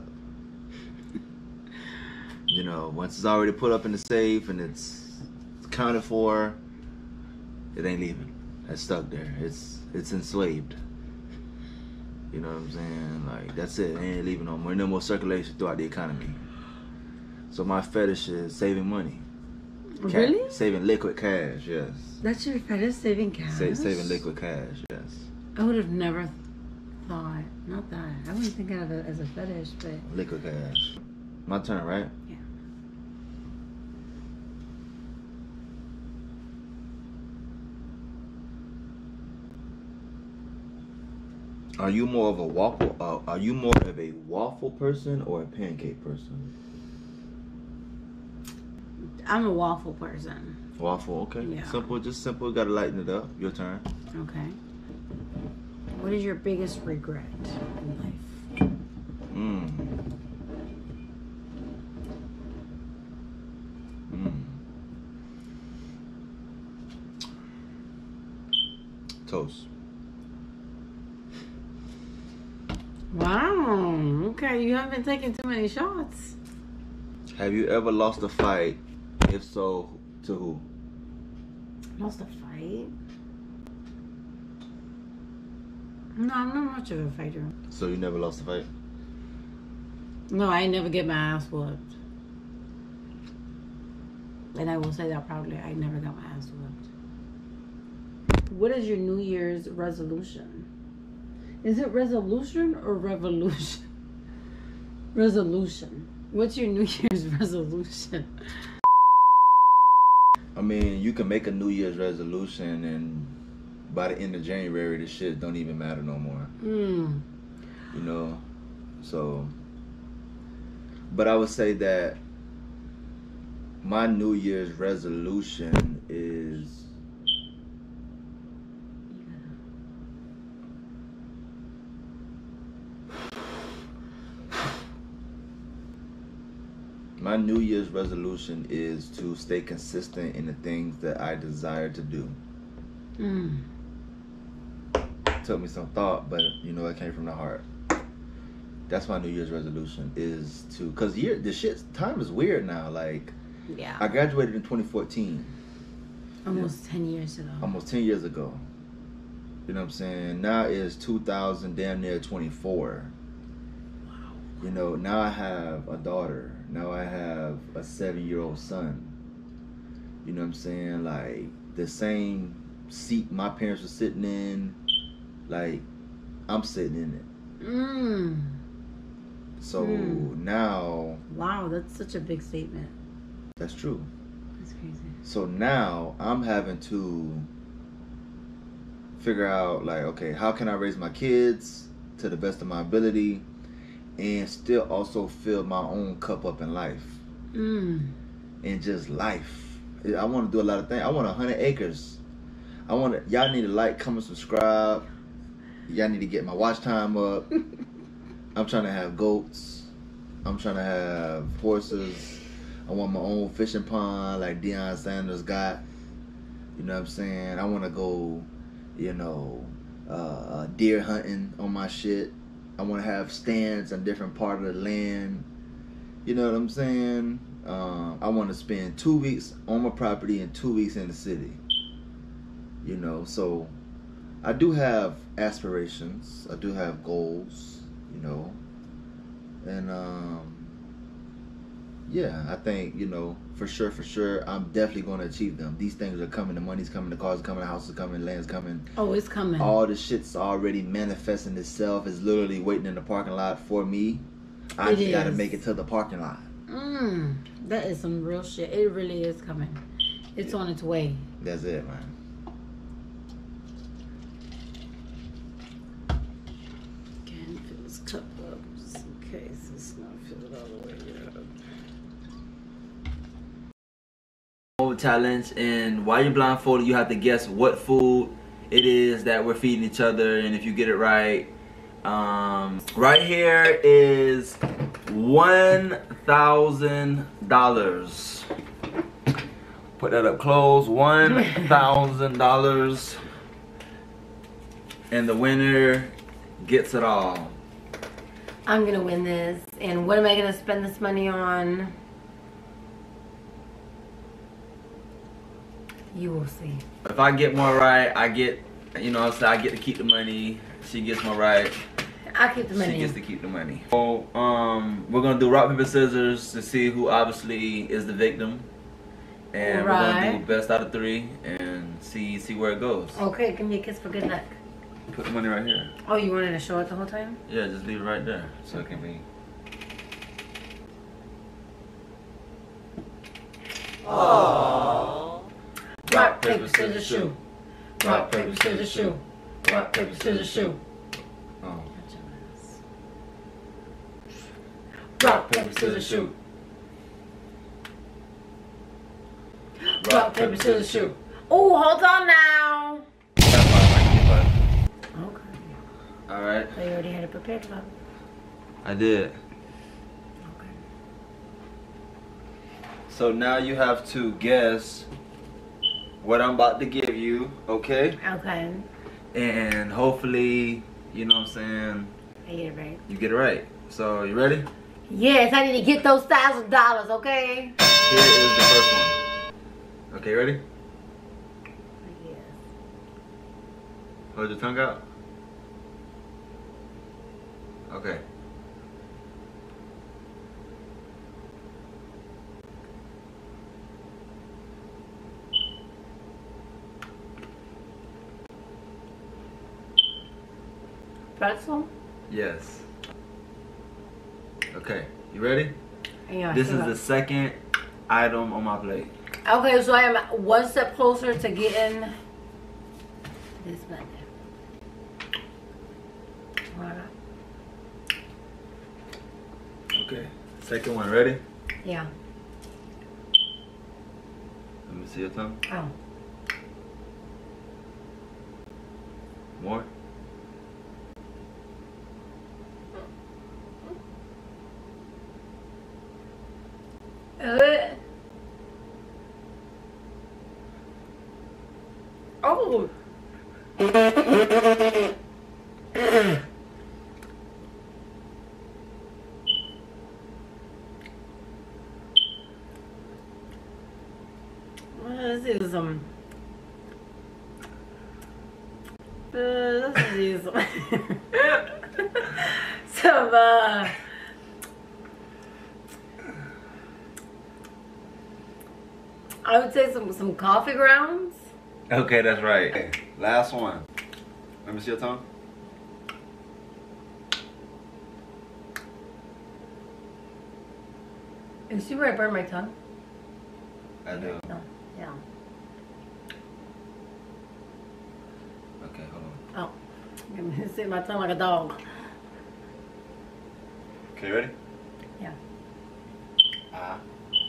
You know, once it's already put up in the safe and it's accounted for, it ain't leaving. It's stuck there. It's enslaved. You know what I'm saying? Like, that's it. It ain't leaving no more. No more circulation throughout the economy. So my fetish is saving money. Really? Saving liquid cash, yes. That's your fetish, saving cash? Saving liquid cash, yes. I would have never thought. Not that. I wouldn't think of it as a fetish, but... Liquid cash. My turn, right? Yeah. Are you more of a waffle person or a pancake person? I'm a waffle person. Waffle, okay. Yeah. Simple, just simple. Gotta lighten it up. Your turn. Okay. What is your biggest regret in life? Toast. Wow. Okay, you haven't been taking too many shots. Have you ever lost a fight? If so, to who? Lost a fight? No, I'm not much of a fighter. So you never lost a fight? No, I never get my ass whooped. And I will say that proudly. I never got my ass whooped. What is your New Year's resolution? Is it resolution or revolution? Resolution. What's your New Year's resolution? I mean, you can make a New Year's resolution and by the end of January, the shit don't even matter no more. You know? So, but I would say that my New Year's resolution is to stay consistent in the things that I desire to do. Took me some thought, but you know, it came from the heart. That's my New Year's resolution, is to, cause time is weird now. Like, yeah, I graduated in 2014. Almost 10 years ago. Almost 10 years ago. You know what I'm saying? Now it's 2000, damn near 24. Wow. You know, now I have a daughter. Now I have a 7-year-old son. You know what I'm saying? Like, the same seat my parents were sitting in, like, I'm sitting in it. So now... Wow, that's such a big statement. That's true. That's crazy. So now I'm having to figure out, like, okay, how can I raise my kids to the best of my ability and still also fill my own cup up in life? And just life. I want to do a lot of things. I want 100 acres. Y'all need to like, comment, subscribe. Y'all need to get my watch time up. I'm trying to have goats. I'm trying to have horses. I want my own fishing pond like Deion Sanders got. You know what I'm saying? I want to go, you know, deer hunting on my shit. I want to have stands on different part of the land. You know what I'm saying? I want to spend 2 weeks on my property and 2 weeks in the city. You know, so I do have aspirations. I do have goals, you know. And, yeah, I think, you know, for sure, I'm definitely going to achieve them. These things are coming. The money's coming. The cars are coming. The houses are coming. The land's coming. Oh, it's coming. All the shit's already manifesting itself. It's literally waiting in the parking lot for me. I just got to make it to the parking lot. That is some real shit. It really is coming. It's on its way. That's it, man. Again, fill this cup up just in case it's not filled all the way up. Challenge, and while you're blindfolded, you have to guess what food it is that we're feeding each other, and if you get it right, right here is $1,000. Put that up close. $1,000, and the winner gets it all. I'm gonna win this, and what am I gonna spend this money on? You will see. If I get more right, I get, you know what I'm saying, I get to keep the money. She gets more right. I'll keep the money. She gets to keep the money. So, we're gonna do rock, paper, scissors to see who obviously is the victim. And we're gonna do best out of 3 and see where it goes. Okay, give me a kiss for good luck. Put the money right here. Oh, you wanted to show it the whole time? Yeah, just leave it right there so it can be. Aww. Rock, paper, scissors, shoe. Rock, paper, scissors, shoe. Rock, paper, scissors, shoe. Oh. Rock, paper, scissors, shoe. Rock, paper, scissors, shoe. Oh, hold on now. That's fine. Okay. Alright. So you already had it prepared, love? I did. Okay. So now you have to guess what I'm about to give you, okay? Okay. And hopefully, you know what I'm saying, I get it right. you get it right. So, you ready? Yes, I need to get those $1,000, okay? Here is the first one. Okay, ready? Yes. Hold your tongue out. Okay. Pretzel? Yes. Okay, you ready? Yeah. This is the second item on my plate. Okay, so I am one step closer to getting this button. Alright. Okay, second one, ready? Yeah. Let me see your tongue. Oh. More? Oh. This is some I would say some coffee grounds. Okay, that's right. Okay, last one. Let me see your tongue. You see where I burned my tongue? I do. No. Yeah. Okay, hold on. Oh. I'm gonna sit my tongue like a dog. Okay, ready? Yeah. Ah.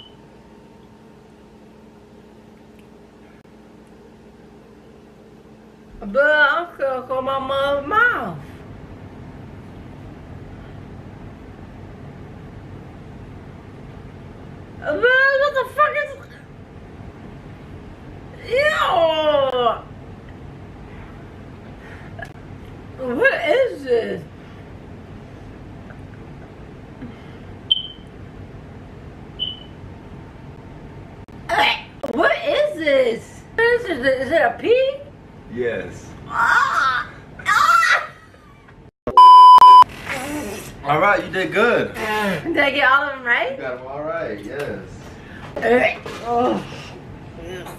But I'm gonna call my mother's mouth. But what the fuck is? Ew! What is this? What is this? What is this? Is it a pea? Yes. Ah! Ah! All right, you did good. Did I get all of them You right? got them all right. Yes. Oh. Yes.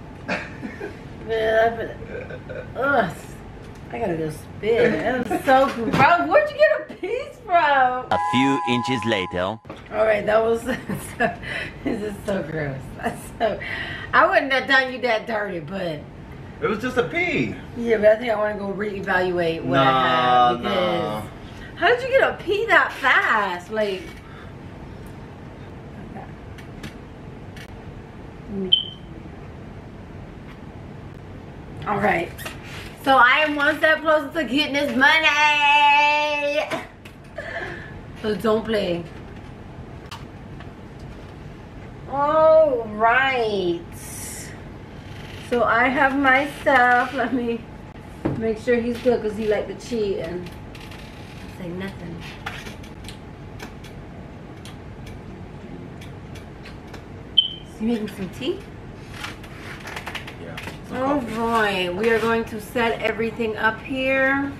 Man, ugh. I gotta go spit. That was so gross. Where'd you get a piece from? A few inches later. Alright, that was this is so gross. That's so, I wouldn't have done you that dirty, but It was just a pea. yeah, but I think I want to go reevaluate what I have because how did you get a pee that fast? Like, all right. So I am one step closer to getting this money. So don't play. All right. So I have my stuff. Let me make sure he's good because he like to cheat and say nothing. Is he making some tea? Yeah. Oh boy, we are going to set everything up here.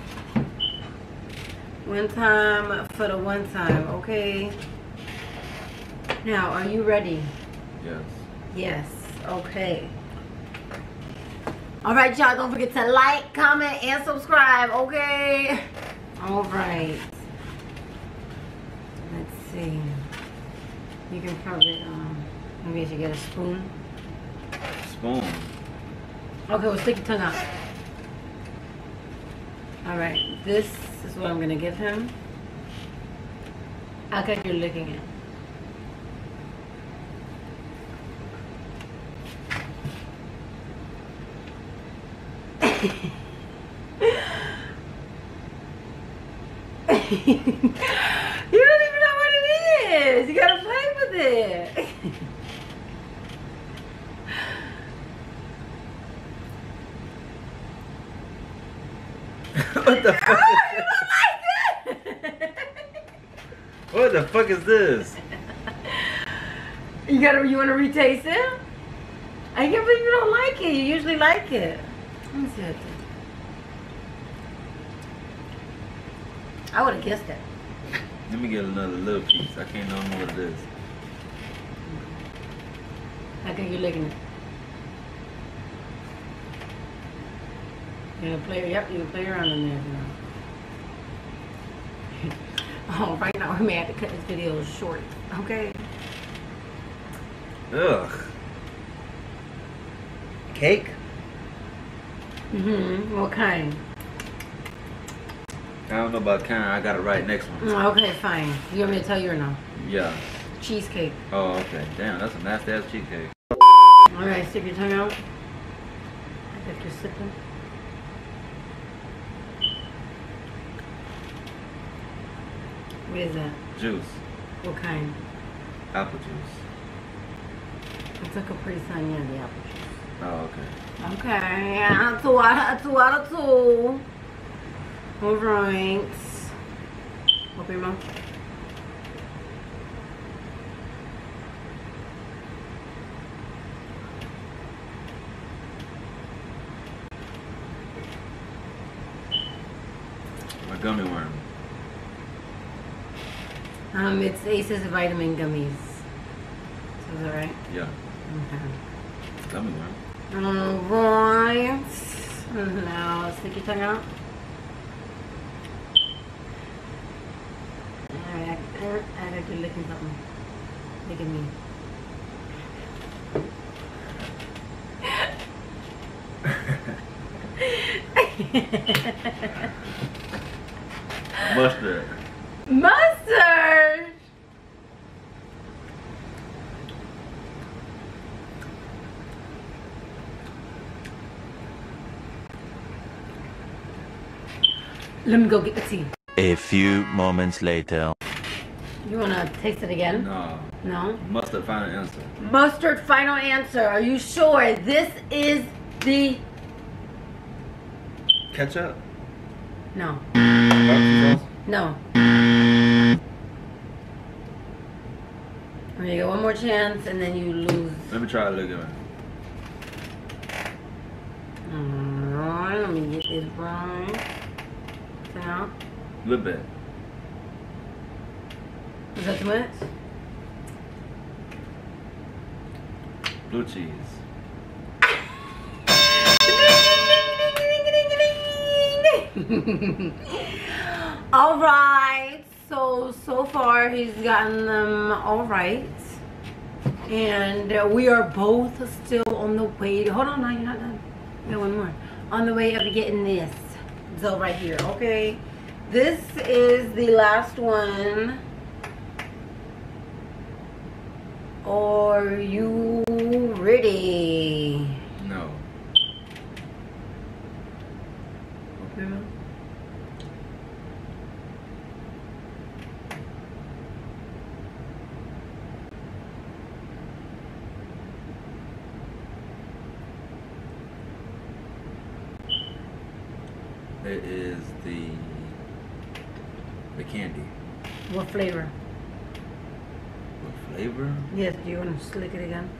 One time for the one time, okay? Now, are you ready? Yes. Yes. Okay. All right, y'all. Don't forget to like, comment, and subscribe. Okay. All right. Let's see. You can probably maybe I should get a spoon. Spoon. Okay, well, stick your tongue out. All right. This is what I'm gonna give him. Act like you're licking it. You don't even know what it is. You gotta play with it. What the fuck? Oh, Is what the fuck is this? you wanna retaste it? I can't believe you don't like it. You usually like it. Let me see it. I would have guessed it. Let me get another little piece. I can't know what it is. How can you licking it? You gonna play? Yep, you can play around in there now. Oh, right now we may have to cut this video short. Okay. Ugh. Cake? What kind? I don't know about kind. I got it right. Next one. Okay, fine. You want me to tell you or no? Yeah. Cheesecake. Oh, okay. Damn, that's a nasty ass cheesecake. All right, stick your tongue out. I think you're sipping. What is that? Juice. What kind? Apple juice. It's like a pretty sign, yeah, the apple juice. Oh, okay. Okay, yeah, 2 out of 2. All right. Open your mouth. My gummy worm. It's Aces Vitamin Gummies. So is that right? Yeah. Okay. Gummy worm. Alright. Now stick your tongue out. Alright, act like you're licking something. Look at me. Mustard. Mustard! Let me go get the tea. A few moments later. You wanna taste it again? No. No? Mustard final answer. Mustard final answer. Are you sure this is the... Ketchup? No. Barbecue sauce? No. I'm gonna get one more chance and then you lose. Let me try a little bit. Alright, let me get this right. Now. A little bit. Is that too much? Blue cheese. All right. So far he's gotten them all right. And we are both still on the way. Hold on, no, you're not done. We got one more. On the way of getting this. So right here, okay? This is the last one. Are you ready? No. Open your mouth. It is the candy. What flavor? What flavor? Yes, do you want to slick it again?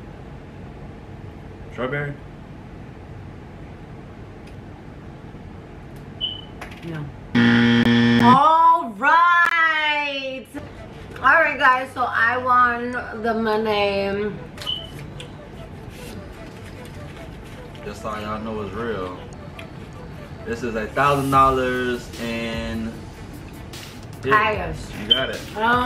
Strawberry? No. All right. All right, guys. So I won the money. Just so y'all know it's real. This is $1,000 and Highest. you got it.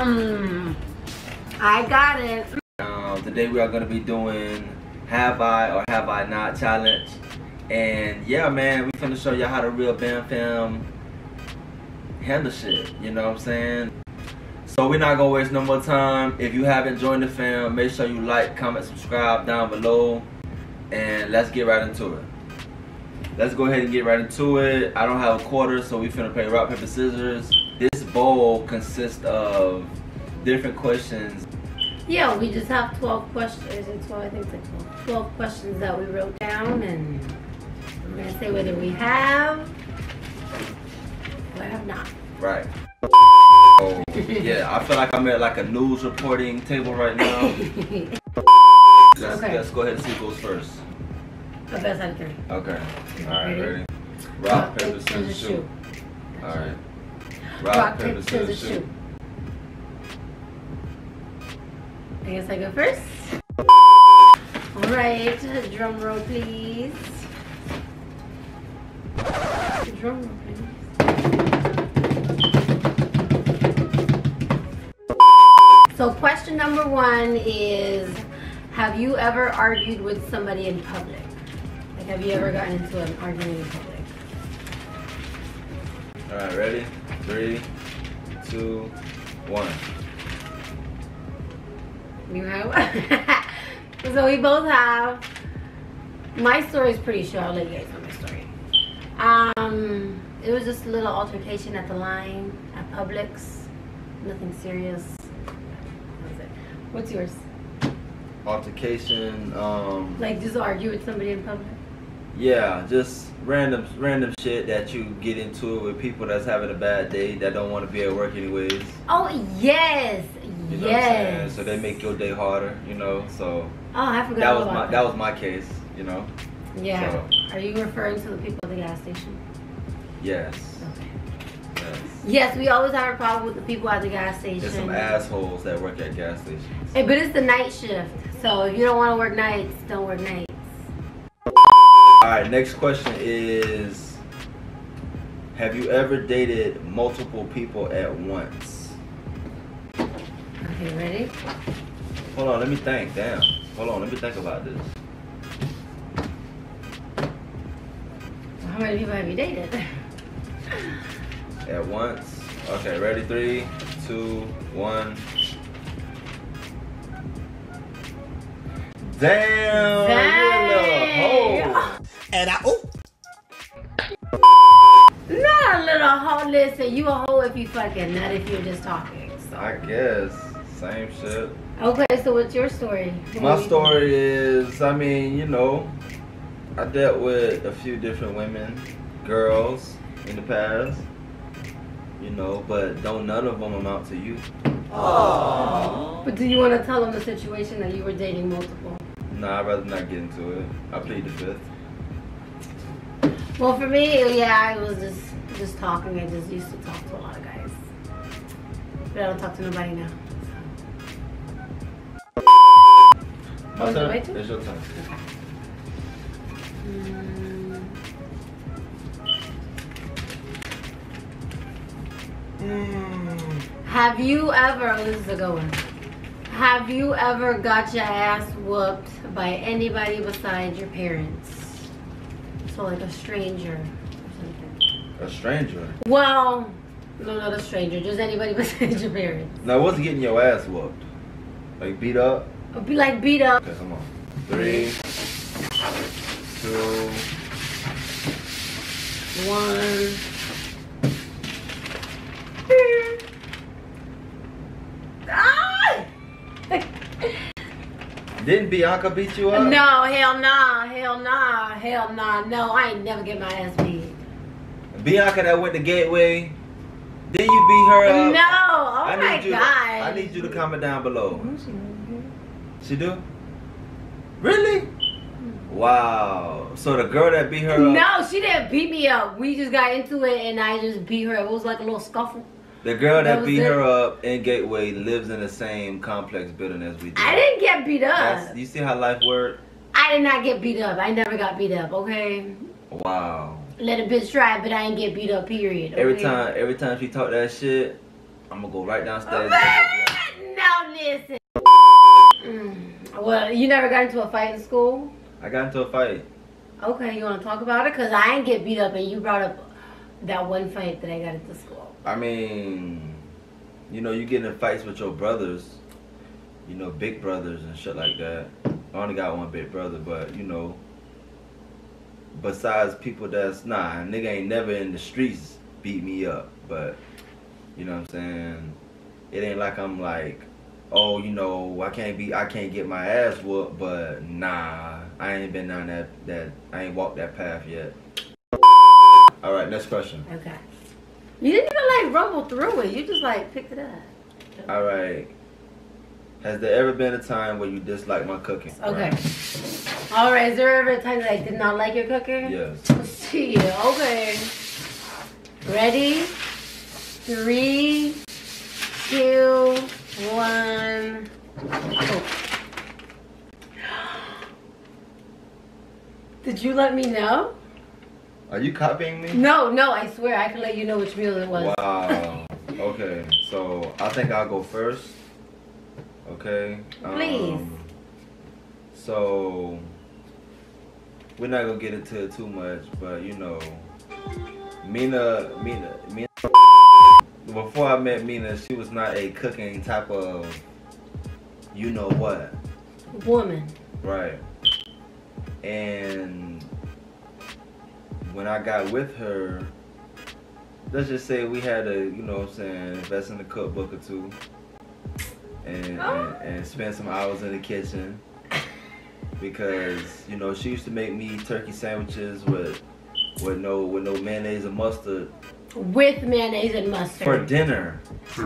I got it. Today we are gonna be doing Have I or Have I Not challenge. And yeah, man, we finna show y'all how the real Bam Fam handle shit. You know what I'm saying? So we're not gonna waste no more time. If you haven't joined the fam, make sure you like, comment, subscribe down below. And let's get right into it. Let's go ahead and get right into it. I don't have a quarter, so we finna play rock, paper, scissors. This bowl consists of different questions. Yeah, we just have 12 questions. It's 12, I think it's like 12 questions that we wrote down, and we're gonna say whether we have or have not. Right. Oh, yeah, I feel like I'm at like a news reporting table right now. Let's go ahead and see who goes first. The best out of 3. Okay. Alright, ready? Rock, paper, scissors, shoot. Alright. Rock, paper, scissors, shoot. I guess I go first. Alright, drum roll please. Drum roll please. So question number 1 is, have you ever argued with somebody in public? Like, have you ever gotten into an argument in public? Alright, ready? 3, 2, 1. You have? So we both have. My story is pretty short. I'll let you guys know my story. It was just a little altercation at the line at Publix. Nothing serious. That was it. What's yours? Altercation, Like just argue with somebody in public? yeah, just random shit that you get into it with people that's having a bad day that don't want to be at work anyways. Oh yes, You know what I'm saying? So they make your day harder, you know. So oh, I forgot that was my case, you know. Yeah. So, Are you referring to the people at the gas station? yes. Okay. Yes. Yes, we always have a problem with the people at the gas station. There's some assholes that work at gas stations. Hey, but it's the night shift, so if you don't want to work nights, don't work nights. Alright, next question is, have you ever dated multiple people at once? Okay, ready? Hold on, let me think. Damn. Hold on, let me think about this. Well, how many people have you dated? At once. Okay, ready? 3, 2, 1. Damn! Dang. You little hoe. And Not a little hoe. Listen, you a hoe if you fucking, not if you're just talking. So. I guess. Same shit. Okay, so what's your story? My story is, I mean, you know, I dealt with a few different women, girls in the past, you know, but don't none of them amount to you. Aww. But do you want to tell them the situation that you were dating multiple? Nah, I'd rather not get into it. I plead the fifth. Well, for me, yeah, I was just talking. I just used to talk to a lot of guys. But I don't talk to nobody now. My is it turn? my turn? It's your turn. Have you ever, this is a good one. Have you ever got your ass whooped by anybody besides your parents? So like a stranger or something. A stranger? Well, no, not a stranger. Just anybody besides your parents. Now, what's getting your ass whooped? Like beat up? Be like beat up. Okay, come on. 3, 2. 1. Ah! Didn't Bianca beat you up? No, hell nah, hell nah, hell nah. No, I ain't never get my ass beat. Bianca that went to Gateway. Did you beat her up? No, oh I my need you. god. I need you to comment down below. She do? Really? Wow. So the girl that beat her up. No, she didn't beat me up. We just got into it and I just beat her. It was like a little scuffle. The girl that was beat it. her up in Gateway lives in the same complex building as we do. I didn't get beat up. You see how life works? I did not get beat up. I never got beat up, okay? Wow. Let a bitch try, but I ain't get beat up, period. Okay? Every time she talk that shit, I'm gonna go right downstairs. No, listen. Well, you never got into a fight in school? I got into a fight. Okay, you want to talk about it? Because I ain't get beat up, and you brought up that one fight that I got into school. I mean, you know, you get in fights with your brothers, you know, big brothers and shit like that. I only got one big brother, but, you know, besides people that's, nigga ain't never in the streets beat me up, but, you know what I'm saying? It ain't like I'm like, oh, you know, I can't get my ass whooped, but nah, I ain't been down that I ain't walked that path yet. All right, next question. Okay. You didn't even like rumble through it. You just like picked it up. All right. Has there ever been a time where you disliked my cooking? Okay. Right. All right. Is there ever a time that I did not like your cooking? Yes. Yeah. Okay. Ready? 3, 2, 1. Oh. Did you let me know? Are you copying me? No, I swear I can let you know which meal it was. Wow. Okay, so I think I'll go first. Okay. Please. So we're not gonna get into it too much, but you know, Mina. Before I met Mina, she was not a cooking type of, you know what, woman. Right. And when I got with her, let's just say we had to, you know what I'm saying, invest in a cookbook or two and spend some hours in the kitchen, because, you know, she used to make me turkey sandwiches with no mayonnaise or mustard. With mayonnaise and mustard. For dinner.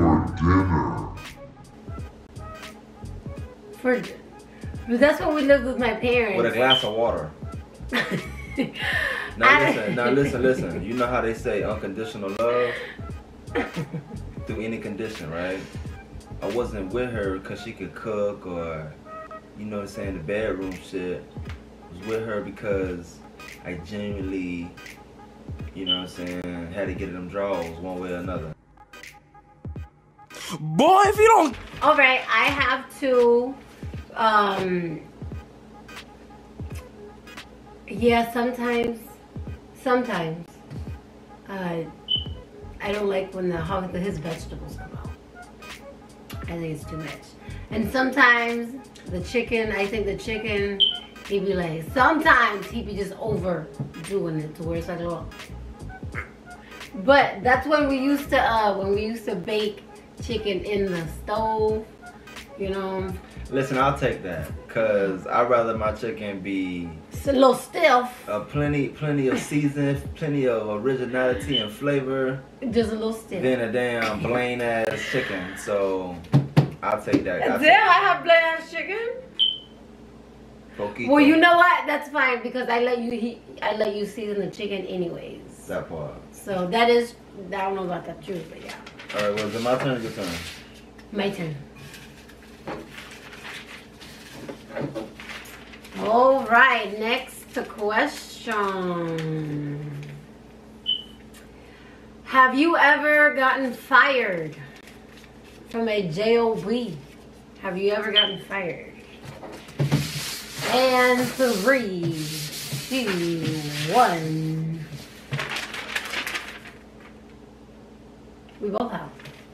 But that's when we lived with my parents. With a glass of water. Now listen. You know how they say unconditional love? Through any condition, right? I wasn't with her because she could cook or, you know what I'm saying, the bedroom shit. I was with her because I genuinely, you know what I'm saying, had to get them draws one way or another. Boy, if you don't... Alright, I have to, yeah, sometimes, I don't like when his vegetables come out. I think it's too much. And sometimes the chicken, he'd be like, sometimes he'd be just overdoing it to where it's like a little. But that's when we used to bake chicken in the stove, you know. Listen, I'll take that, cause I'd rather my chicken be it's a little stiff. Plenty of season, plenty of originality and flavor. Just a little stiff. Than a damn plain ass chicken. So I'll take that. Damn, I have plain ass chicken. Poquito. Well, you know what? That's fine because I let you season the chicken anyways. That part. So that is, I don't know about that truth, but yeah. All right, well, is it my turn or your turn? My turn. All right, next question. Have you ever gotten fired from a job? Have you ever gotten fired? And 3, 2, 1. We both have.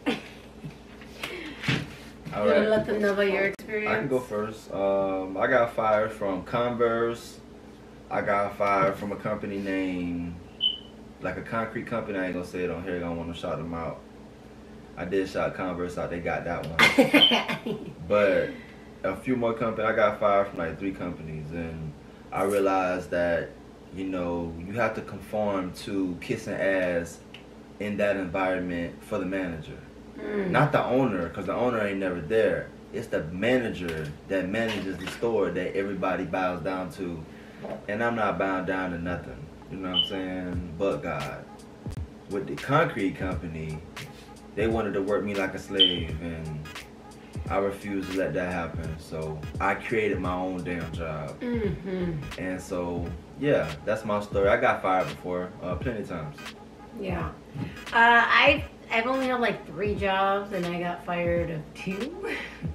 All You right. want to let them know about your experience? I can go first. I got fired from Converse. I got fired from a company named, like a concrete company. I ain't gonna say it on here. I don't want to shout them out. I did shout Converse out. They got that one. But a few more companies. I got fired from like 3 companies, and I realized that, you know, you have to conform to kissing ass in that environment for the manager. Not the owner, because the owner ain't never there. It's the manager that manages the store that everybody bows down to and I'm not bound down to nothing. You know what I'm saying? But God. With the concrete company, they wanted to work me like a slave, and I refused to let that happen. So I created my own damn job. And so, yeah, that's my story. I got fired before, plenty of times. Yeah. I've only had like 3 jobs, and I got fired of 2.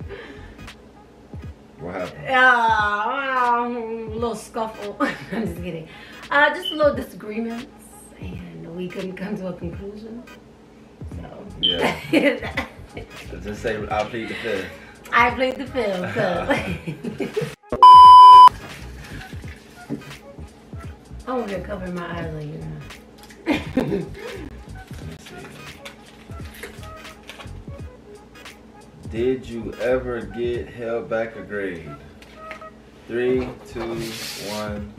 What happened? A little scuffle. I'm just kidding. Just a little disagreements, and we couldn't come to a conclusion. So. Yeah. Just say I'll plead the fifth. I plead the fifth. I'm over here covering my eyes like, you know. Let me see. Did you ever get held back a grade? 3, 2, 1.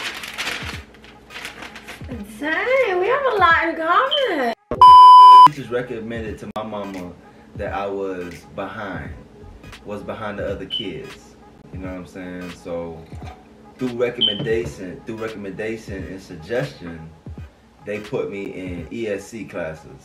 Dang, we have a lot in common. Teachers recommended to my mama that I was behind the other kids. You know what I'm saying? So through recommendation and suggestion, they put me in ESC classes.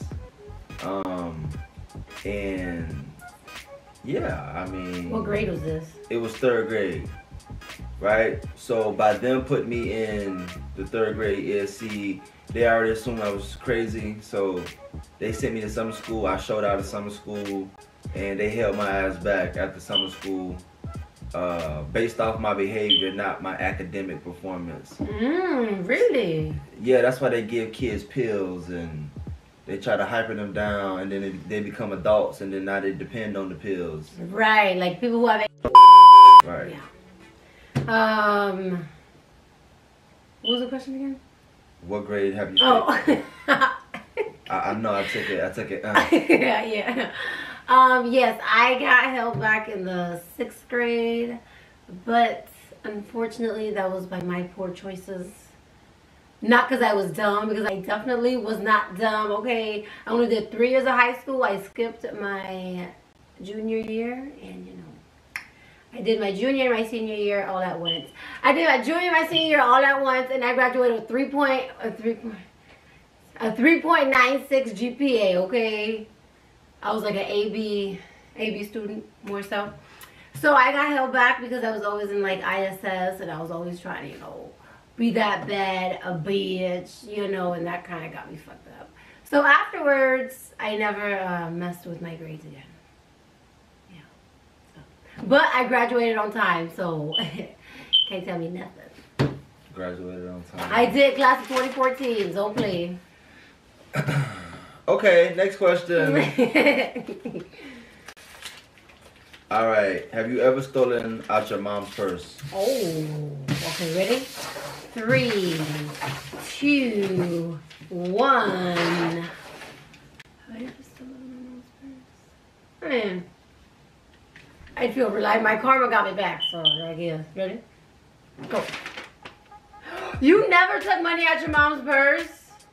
And yeah, I mean, What grade was this? it was 3rd grade, right? So by them putting me in the 3rd grade ESC, they already assumed I was crazy. So they sent me to summer school. I showed out at summer school, and they held my ass back after summer school based off my behavior, not my academic performance. Really? Yeah, that's why they give kids pills, and they try to hyper them down, and then they become adults, and then now they depend on the pills. Right, like people who have. Right. Yeah. What was the question again? What grade have you? Oh. I know. I took it. Yeah. Yes, I got held back in the 6th grade, but unfortunately that was by my poor choices. Not because I was dumb, because I definitely was not dumb, okay? I only did 3 years of high school. I skipped my junior year, and you know, I did my junior and my senior year all at once. I did my junior and my senior year all at once, and I graduated with a 3.96 GPA, okay? I was like an AB student, more so. So I got held back because I was always in like ISS, and I was always trying to, you know, be that bad a bitch, you know, and that kind of got me fucked up. So afterwards, I never messed with my grades again. Yeah. So. But I graduated on time, so can't tell me nothing. Graduated on time. I did class of 2014. Don't play. Okay, next question. All right. Have you ever stolen out your mom's purse? Oh, okay, ready? 3, 2, 1. Have I ever stolen my mom's purse? Man, I feel like my karma got me back, so I guess. Ready? Go. You never took money out your mom's purse?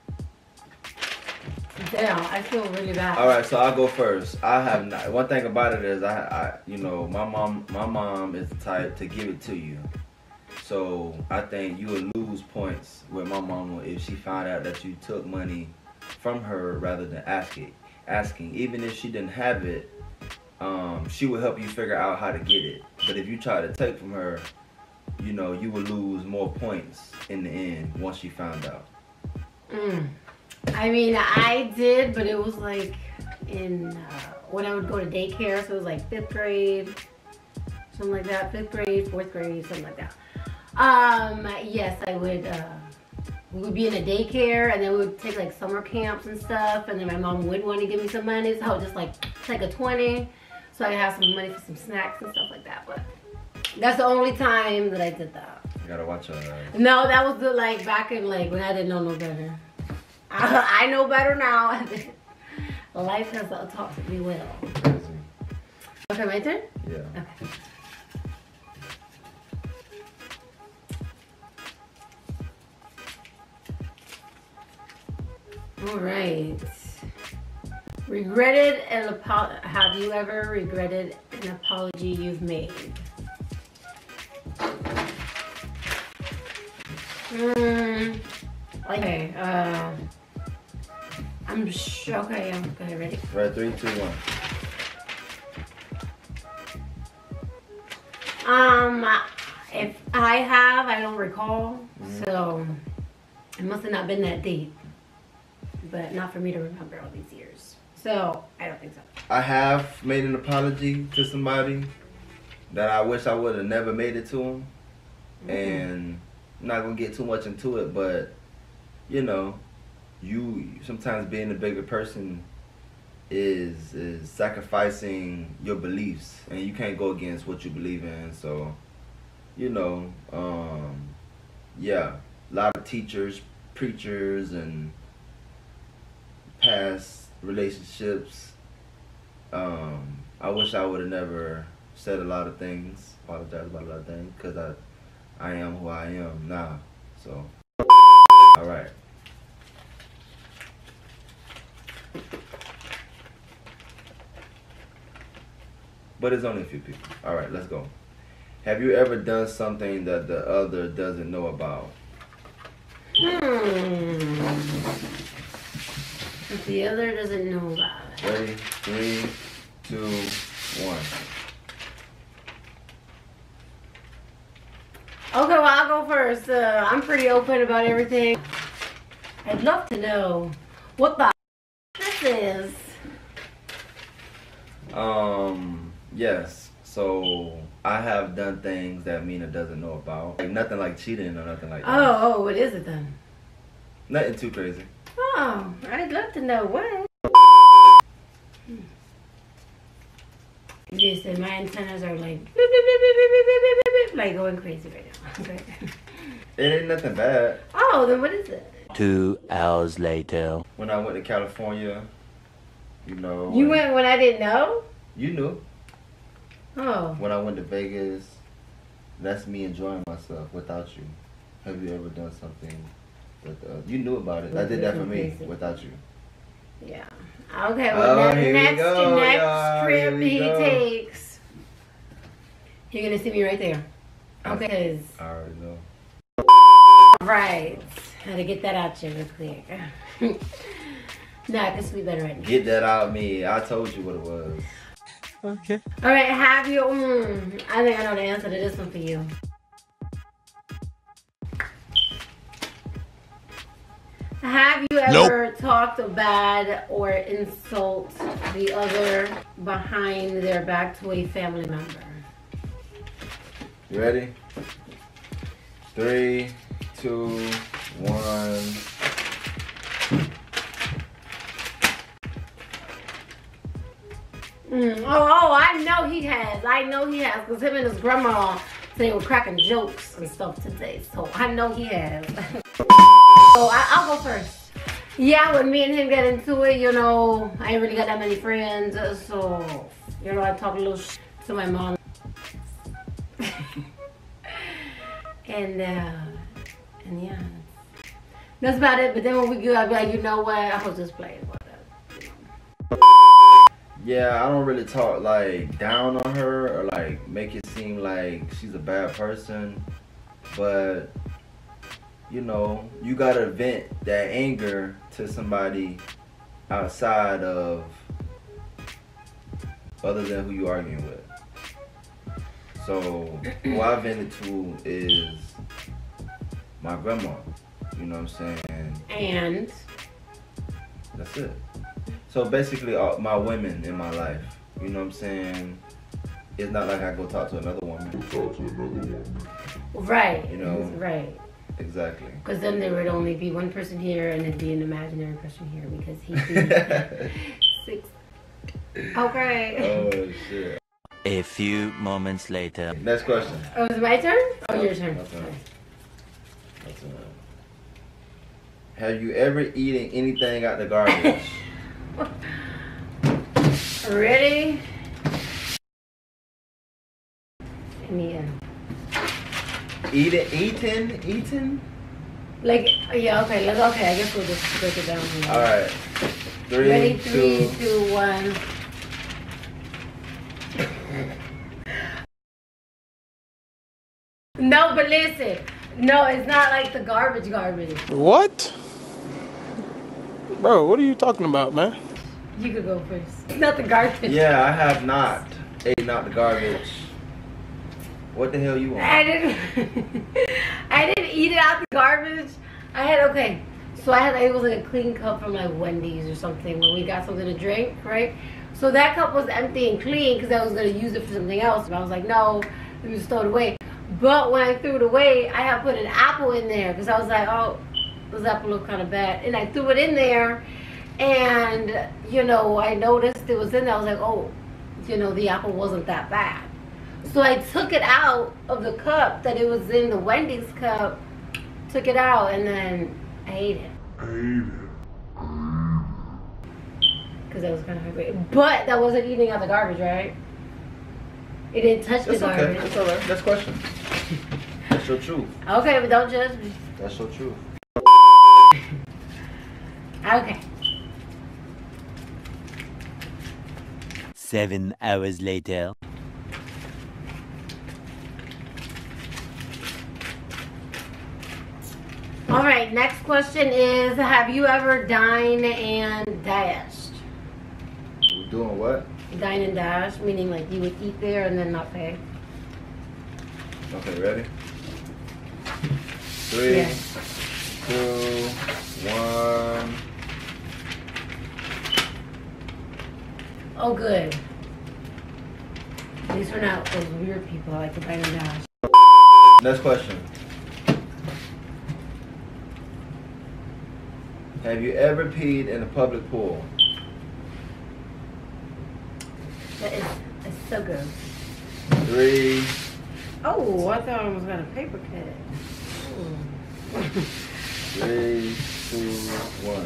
Damn, I feel really bad. All right, so I'll go first. I have not. One thing about it is, I you know, my mom is the type to give it to you. So I think you would lose points with my mama if she found out that you took money from her rather than asking. Even if she didn't have it, she would help you figure out how to get it. But if you try to take from her, you know, you would lose more points in the end once she found out. I mean, I did, but it was like in when I would go to daycare, so it was like 5th grade, something like that. 5th grade, 4th grade, something like that. Yes, I would. We would be in a daycare, and then we would take like summer camps and stuff. And then my mom would want to give me some money, so I would just like take a 20, so I could have some money for some snacks and stuff like that. But that's the only time that I did that. You gotta watch her. No, that was the, like back in like when I didn't know no better. I know better now. Life has taught me well. Crazy. Okay, my turn? Yeah. Okay. All right. Have you ever regretted an apology you've made? Okay. I'm sure. Okay, yeah. Okay, ready? Right, 3, 2, 1. If I have, I don't recall. So it must have not been that deep. But not for me to remember all these years. So I don't think so. I have made an apology to somebody that I wish I would have never made it to them. And I'm not gonna get too much into it, but you know, you sometimes being a bigger person is sacrificing your beliefs, and you can't go against what you believe in. So, you know, yeah, a lot of teachers, preachers, and past relationships. I wish I would have never said a lot of things, apologized about a lot of things, because I am who I am now. So, all right. But it's only a few people. All right, let's go. Have you ever done something that the other doesn't know about? If the other doesn't know about it. Ready? 3, 2, 1. Okay, well, I'll go first. I'm pretty open about everything. I'd love to know what the this is. Yes. So I have done things that Mina doesn't know about. Like nothing like cheating or nothing like that. Oh, what is it then? Nothing too crazy. Oh, I'd love to know what. You said my antennas are like beep, beep, beep, beep, beep, beep, beep, beep, beep, like going crazy right now. Okay. It ain't nothing bad. Oh, then what is it? 2 hours later. When I went to California, you know. You went when I didn't know? You knew. Oh. When I went to Vegas, that's me enjoying myself without you. Have you ever done something with you knew about it. I did that for me without you. Yeah. Okay, well, next trip he go. takes, you're going to see me right there. Okay. I already know. Right. Had to get that out you real quick. Nah, I can sleep better right now. Get that out of me. I told you what it was. Okay. All right, have you, I think I know the answer to this one for you. Have you ever talked bad or insult the other behind their back to a family member? You ready? 3, 2, 1. Oh, I know he has. I know he has, because him and his grandma, they were cracking jokes and stuff today. So I know he has. So I'll go first. Yeah, when me and him get into it, you know, I ain't really got that many friends. So, you know, I talk a little to my mom. and yeah. That's about it. But then when we go, I'll be like, you know what? I was just playing about that. Yeah, I don't really talk like down on her or like make it seem like she's a bad person, but you know, you gotta vent that anger to somebody outside of other than who you arguing with. So who I vented to is my grandma. You know what I'm saying? And that's it. So basically, my women in my life, you know what I'm saying? It's not like I go talk to another woman. Right. You know? Right. Exactly. Because then there would only be one person here and it'd be an imaginary person here because he'd be 6. Okay. Oh, shit. A few moments later. Next question. Oh, is it my turn? Oh, your turn. My turn. My turn. Have you ever eaten anything out the garbage? Ready? Yeah. Eaten? Like, yeah, okay, I guess we'll just break it down here. Alright. 3, Ready? 2, 2, 1. No, but listen. No, it's not like the garbage. What? Bro, what are you talking about, man? You could go first. It's not the garbage. Yeah, I have not eaten out the garbage. What the hell you want? I didn't eat it out the garbage. So it was like a clean cup from like Wendy's or something when we got something to drink, right? So that cup was empty and clean because I was gonna use it for something else. And I was like, no, let me just throw it away. But when I threw it away, I had put an apple in there because I was like, oh, this apple look kind of bad. And I threw it in there, and you know, I noticed it was in there. I was like, oh, you know, the apple wasn't that bad. So I took it out of the cup that it was in, the Wendy's cup, took it out, and then I ate it. Because that was kind of hungry. But that wasn't eating out the garbage, right? It didn't touch the garbage. Okay, it's alright. Next question. That's your truth. Okay, but don't judge me. That's your truth. Okay. 7 hours later. All right, next question is, have you ever dined and dashed? We're doing what? Dine and dash, meaning like you would eat there and then not pay. Okay, ready? 3, Yeah. 2, 1. Oh, good. At least we're not those weird people like to dine and dash. Next question. Have you ever peed in a public pool? That is so good. 3. Oh, I thought I was gonna paper cut. 3, 2, 1.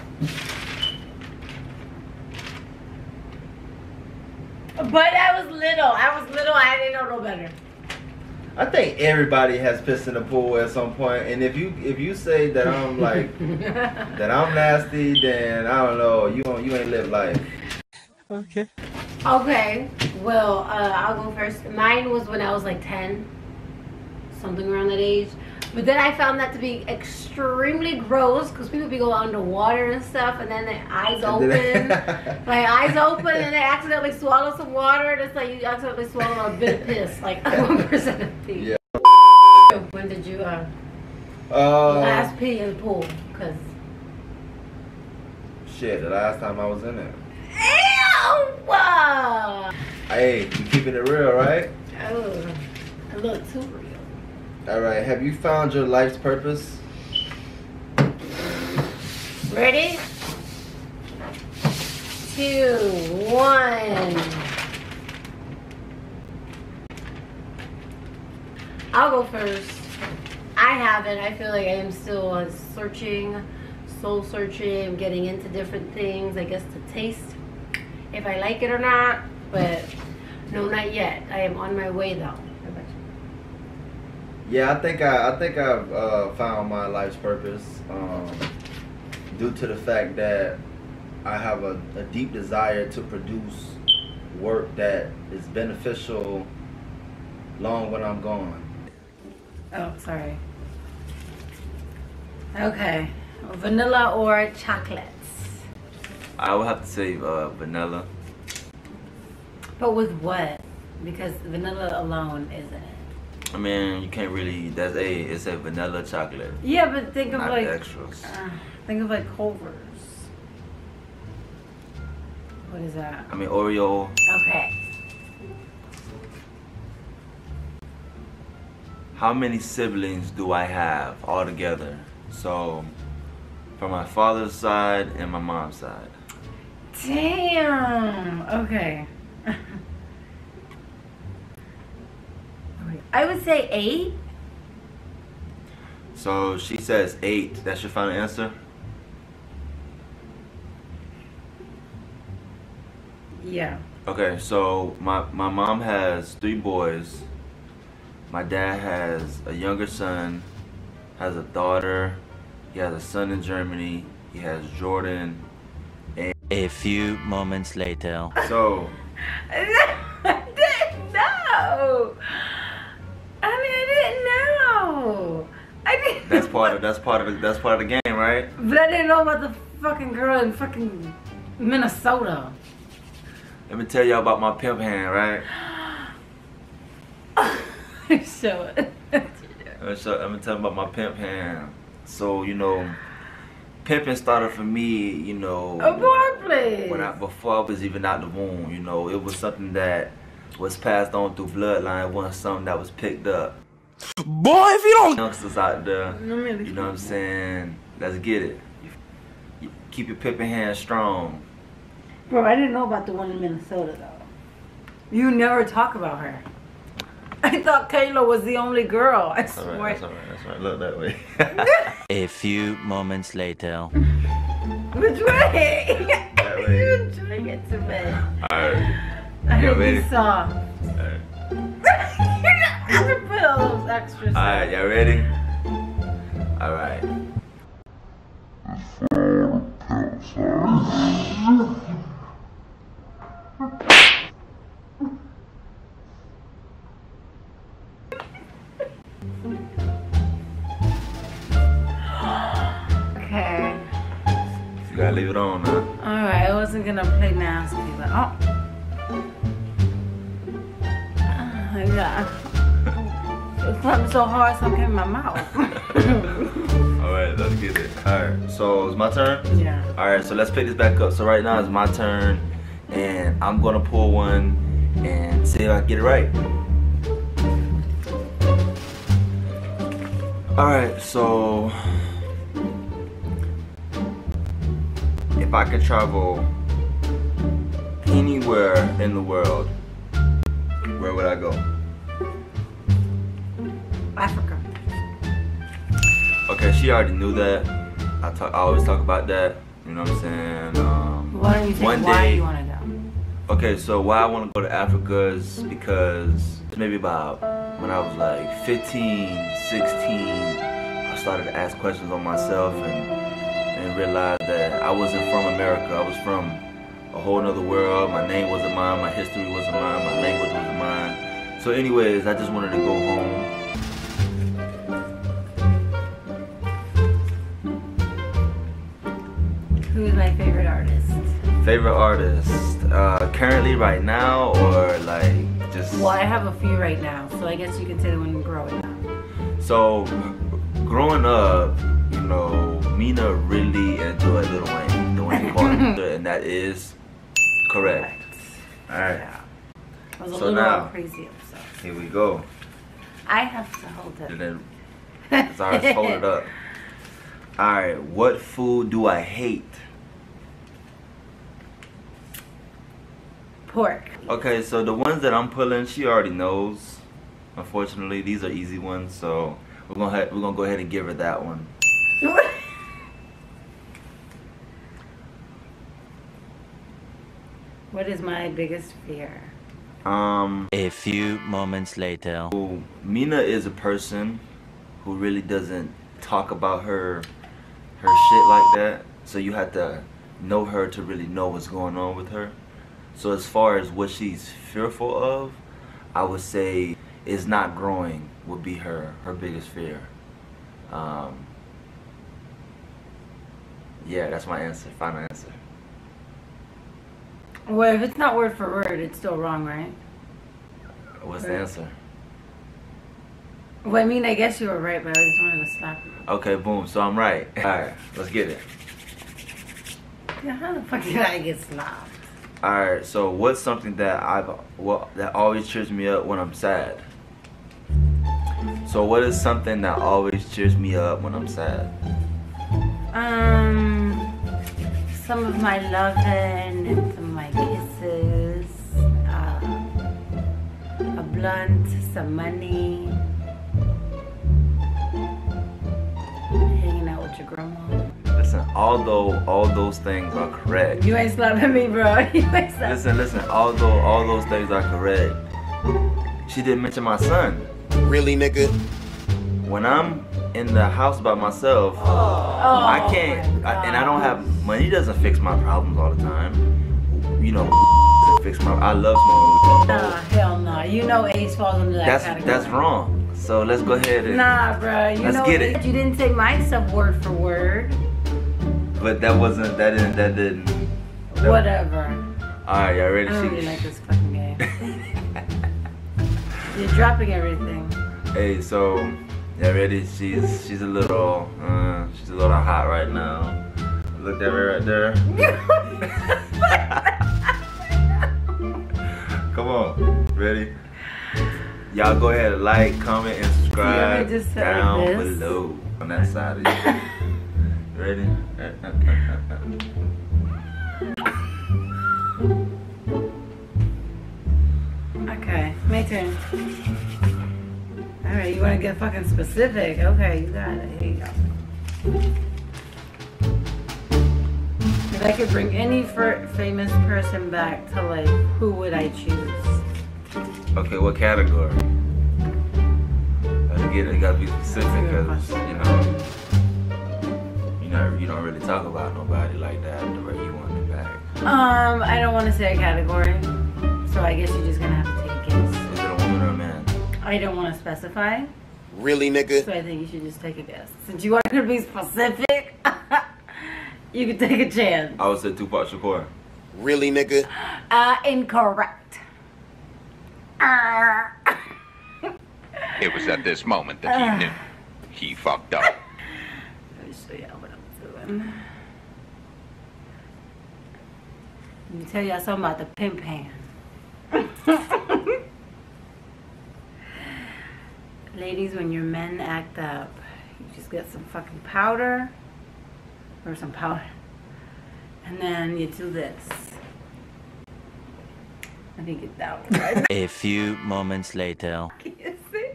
But I was little. I didn't know no better. I think everybody has pissed in the pool at some point, and if you say that I'm like that I'm nasty, then I don't know. You ain't lived life. Okay. Okay. Well, I'll go first. Mine was when I was like 10, something around that age. But then I found that to be extremely gross because people be going underwater and stuff, and then their eyes open, and they accidentally swallow some water. And it's like you accidentally swallow a bit of piss, like 1% of pee. Yeah. When did you last pee in the pool? Cause shit, the last time I was in it. ew! Hey, you keeping it real, right? Oh, a little too real. All right. Have you found your life's purpose? Ready? 2, 1. I'll go first. I haven't. I feel like I am still searching, soul searching, getting into different things, I guess, to taste if I like it or not. But no, not yet. I am on my way though. Yeah, I think I've found my life's purpose due to the fact that I have a deep desire to produce work that is beneficial long when I'm gone. Oh, sorry. Okay. Vanilla or chocolates? I would have to say vanilla. But with what? Because vanilla alone isn't it? I mean, you can't really. It's a vanilla chocolate. Yeah, but think of Not like the extras. Think of like Culver's. What is that? I mean, Oreo. Okay. How many siblings do I have altogether? So, from my father's side and my mom's side. Damn. Okay. I would say 8. So she says 8. That's your final answer? Yeah. Okay, so my mom has 3 boys. My dad has a younger son, has a daughter. He has a son in Germany. He has Jordan. A few moments later. So I didn't know. I didn't know. That's part of the game, right? But I didn't know about the fucking girl in fucking Minnesota. Let me tell y'all about my pimp hand, right? Show it. Let me tell you about my pimp hand. So, you know, pimping started for me, you know, before I was even out the womb. You know, it was something that was passed on through bloodline. It wasn't something that was picked up. Boy, if you don't... Youngsters out there, you know what I'm saying? Let's get it. You keep your pimping hand strong. Bro, I didn't know about the one in Minnesota, though. You never talk about her. I thought Kayla was the only girl. I swear. That's alright. Look that way. A few moments later. Which way? That way. You're doing it to me. Alright. I Y'all heard ready? you soft. Alright. I'm gonna put all those extras. Alright, y'all ready? Alright. Okay. You gotta leave it on now. Alright, I wasn't gonna play nasty, but oh. Yeah. It's something so hard, something in my mouth. Alright, let's get it. Alright, so it's my turn? Yeah. Alright, so let's pick this back up. So right now it's my turn, and I'm gonna pull one and see if I can get it right. Alright, so if I could travel anywhere in the world, where would I go? Africa. Okay, she already knew that. I always talk about that. You know what I'm saying? Why don't you think why you want to go? Okay, so why I want to go to Africa is because maybe about when I was like 15, 16, I started to ask questions on myself and realized that I wasn't from America. I was from a whole nother world. My name wasn't mine, my history wasn't mine, my language wasn't mine. So anyways, I just wanted to go home. Who's my favorite artist? Favorite artist? Currently right now or like just... Well, I have a few right now, so I guess you can say the one growing up. So, growing up, you know, Mina really enjoyed Lil Wayne, the Wayne Carter, and that is correct. Alright. Yeah. I was a So little now- crazy obsessed. Here we go. I have to hold it. And then, sorry, hold it up. Alright, what food do I hate? Pork. Okay, so the ones that I'm pulling, she already knows. Unfortunately, these are easy ones, so we're gonna go ahead and give her that one. What is my biggest fear? A few moments later. So, Mina is a person who really doesn't talk about her shit like that. So you have to know her to really know what's going on with her. So as far as what she's fearful of, I would say is not growing would be her biggest fear. Yeah, that's my answer. Final answer. Well, if it's not word for word, it's still wrong, right? What's the answer? Well, I mean, I guess you were right, but I just wanted to slap you. Okay, boom. So I'm right. All right, let's get it. Yeah, how the fuck did I get slapped? All right. So what's something that that always cheers me up when I'm sad? So what is something that always cheers me up when I'm sad? Some of my loving and some of my kisses, a blunt, some money, hanging out with your grandma. Listen, although all those things are correct. You ain't slapping me, bro. You ain't slapping. Listen. Although all those things are correct, she didn't mention my son. Really, nigga? When I'm in the house by myself, I can't, and I don't have money. Doesn't fix my problems all the time. You know, doesn't fix my. I love smoking weed. Nah, hell no. You know Ace falls under that category. That's wrong. So let's go ahead and. Nah, bro. You Let's know get it. You didn't say my stuff word for word. But that wasn't. That didn't. Whatever. All right, y'all ready? I don't really like this fucking game. You're dropping everything. Hey, so y'all ready? She's a little hot right now. Look at her right there. Come on, ready? Y'all go ahead and like, comment, and subscribe just say down this? below on that side of you. Ready? Okay, my turn. Alright, you wanna get fucking specific. Okay, you got it. Here you go. If I could bring any famous person back to life, who would I choose? Okay, what category? Gotta get it. You gotta be specific because you don't really talk about nobody like that the way you want it back. I don't want to say a category, so I guess you're just gonna have to take a guess. Is it a woman or a man? I don't want to specify, Really, nigga? so I think you should just take a guess. Since you want to be specific, you can take a chance. I would say Tupac Shakur. Really, nigga? Incorrect. It was at this moment that he knew he fucked up. Let me show you what I'm doing. Let me tell y'all something about the pimp hand. Ladies, when your men act up, you just get some fucking powder or some powder, and then you do this. I think it's that one, right? A few moments later. Can you see?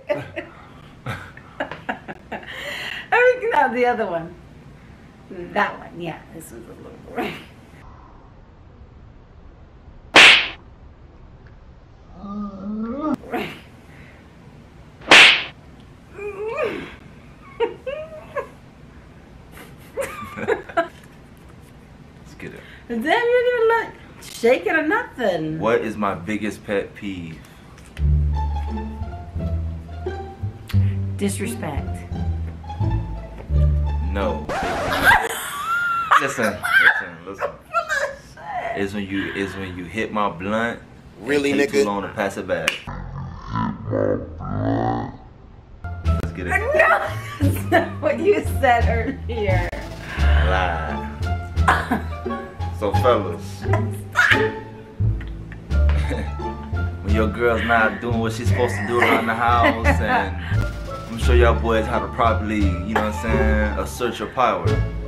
I mean, no, the other one. That one, yeah. This one's a little more. Let's get it. Damn, you didn't even look shake it or nothing. What is my biggest pet peeve? Disrespect. No. Listen. Is when you hit my blunt. Really, and take nigga? too long to pass it back. Let's get it. No, that's not what you said earlier. Lie. So fellas, when your girl's not doing what she's supposed to do around the house, and I'm sure y'all boys how to properly, you know what I'm saying, assert your power.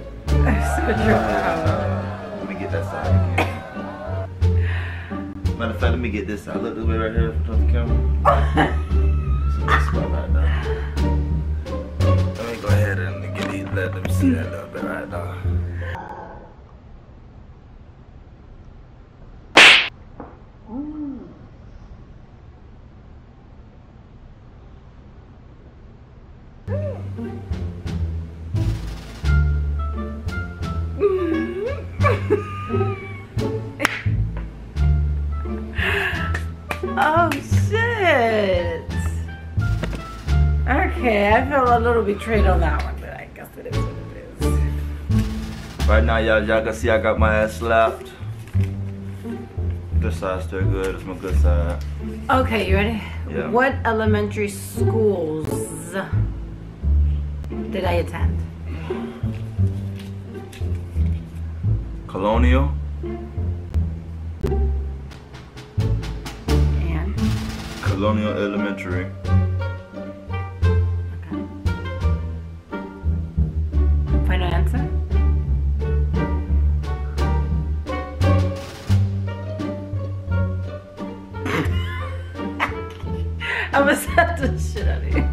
Let me get that side again. Matter of fact, let me get this side. Look this way right here in front of the camera. See this spot right now. Let me go ahead and let them see that a little bit right now. Oh shit. Okay, I feel a little betrayed on that one, but I guess it is what it is. Right now, y'all can see I got my ass slapped. This side's still good. It's my good side. Okay, you ready? Yeah. What elementary schools did I attend? Colonial, And? Colonial Elementary, Okay. Final answer? I must have the shit out of you.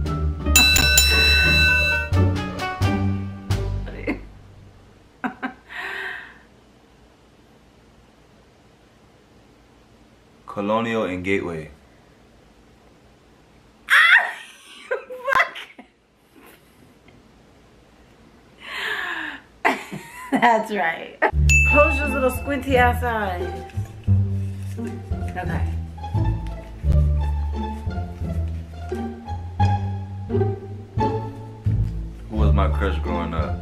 Colonial and Gateway. That's right. Close those little squinty ass eyes. Okay. crush growing up?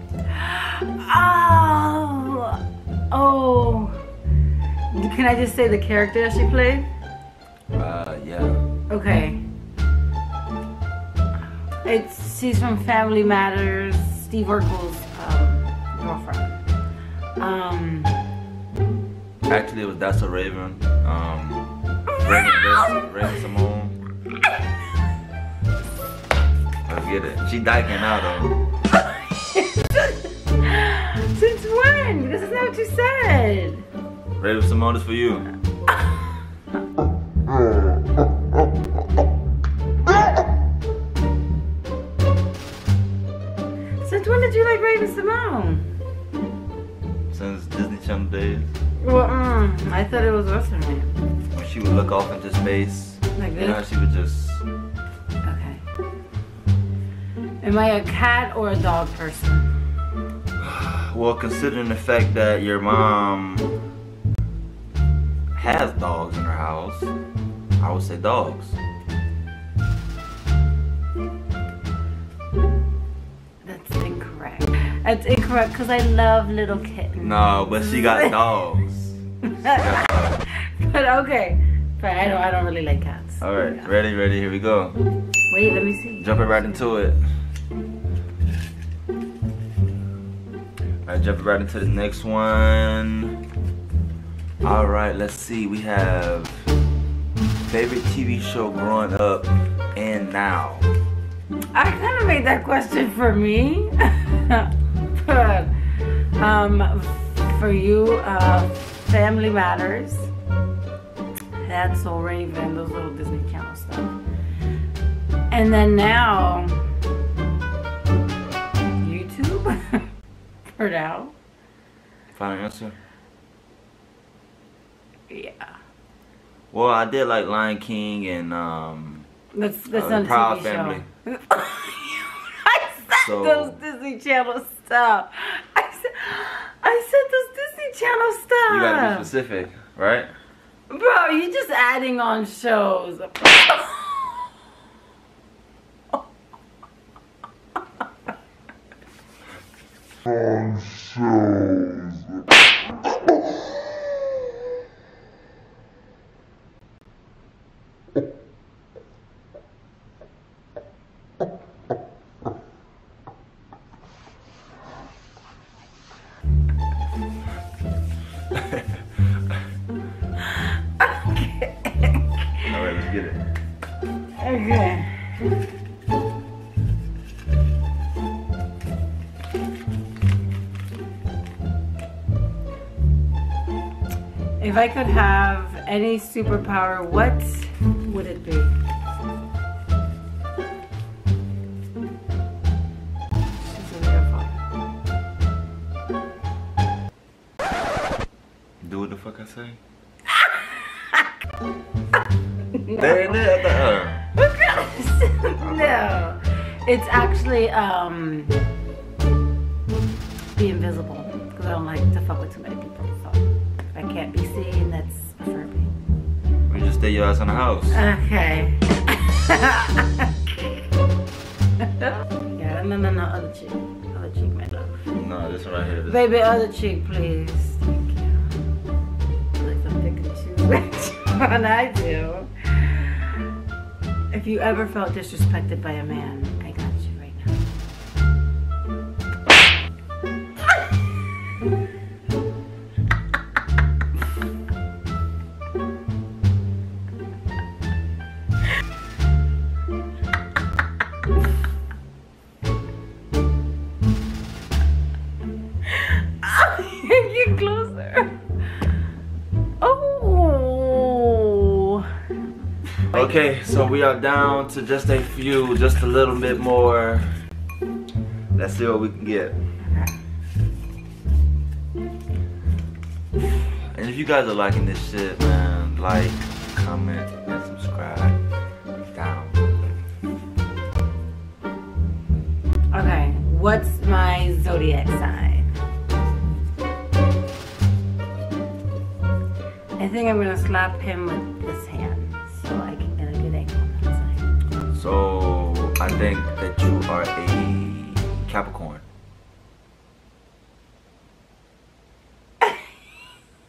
Oh. Can I just say the character that she played? Yeah. Okay. She's from Family Matters. Steve Urkel's girlfriend. Actually, it was That's a Raven. Raven Simone. Let's get it. She dyking out though. Since when? This is not what you said. Raven Simone is for you. Since when did you like Raven Simone? Since Disney Channel days. Well, I thought it was what's her name? She would look off into space. Like You know how this? she would just. Okay. Am I a cat or a dog person? Well, considering the fact that your mom has dogs in her house, I would say dogs. That's incorrect. That's incorrect because I love little kittens. No, but she got dogs. But okay. But I don't really like cats. All right, ready, here we go. Wait, let me see. Jumping right into it. All right, jumping right into the next one. All right, let's see. We have favorite TV show growing up and now. I kind of made that question for me. But for you, Family Matters. That's So Raven, those little Disney Channel stuff. And then now, YouTube. For now. Final answer? Yeah. Well, I did like Lion King and That's The not a Proud TV Family. show. I said So- those Disney Channel stuff. I said those Disney Channel stuff. You gotta be specific, right? Bro, you're just adding on shows. All right, let's get it. Okay. If I could have any superpower, what would it be? She's a beautiful. Do what the fuck I say. There it is. No, it's actually be invisible because I don't like to fuck with too many people. So if I can't be seen, that's for me. We just stay your ass in the house. Okay. Yeah, no, other cheek, my love. No, this one right here. This Baby, other cheek, please. Thank you. Like I'm picking too much on I do. If you ever felt disrespected by a man, I got you right now. Get closer. Oh. Okay, so we are down to just a few, just a little bit more. Let's see what we can get. And if you guys are liking this shit, man, like, comment, and subscribe. Down. Okay, what's my zodiac sign? I think I'm gonna slap him with this hand so I can get a good angle on that side. So, I think that you are a Capricorn.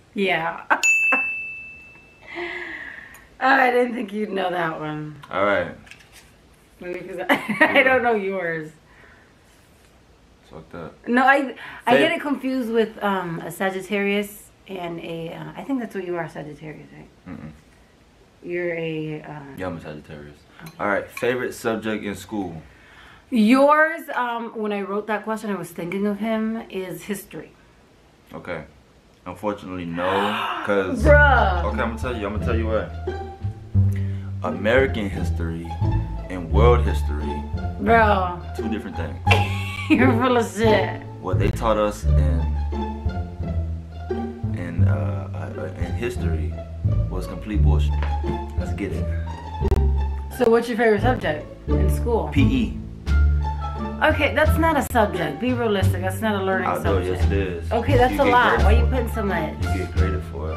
Yeah. I didn't think you'd know that one. All right. Maybe because I don't know yours. It's fucked up. No, I get it confused with a Sagittarius and a. I think that's what you are, Sagittarius, right? Mm-mm. You're a. Yeah, I'm a Sagittarius. All right. Favorite subject in school? Yours, when I wrote that question, I was thinking of him, is history. Okay. Unfortunately, no, because Bruh. okay, I'm gonna tell you what. American history and world history, Bro, two different things. you're full of shit. What they taught us in history was complete bullshit. Let's get it. So what's your favorite subject in school? PE. Okay, that's not a subject. Be realistic. That's not a learning Outdoor, subject. yes it is. Okay, that's You a get lot. graded Why are you for it. putting so much? You get graded for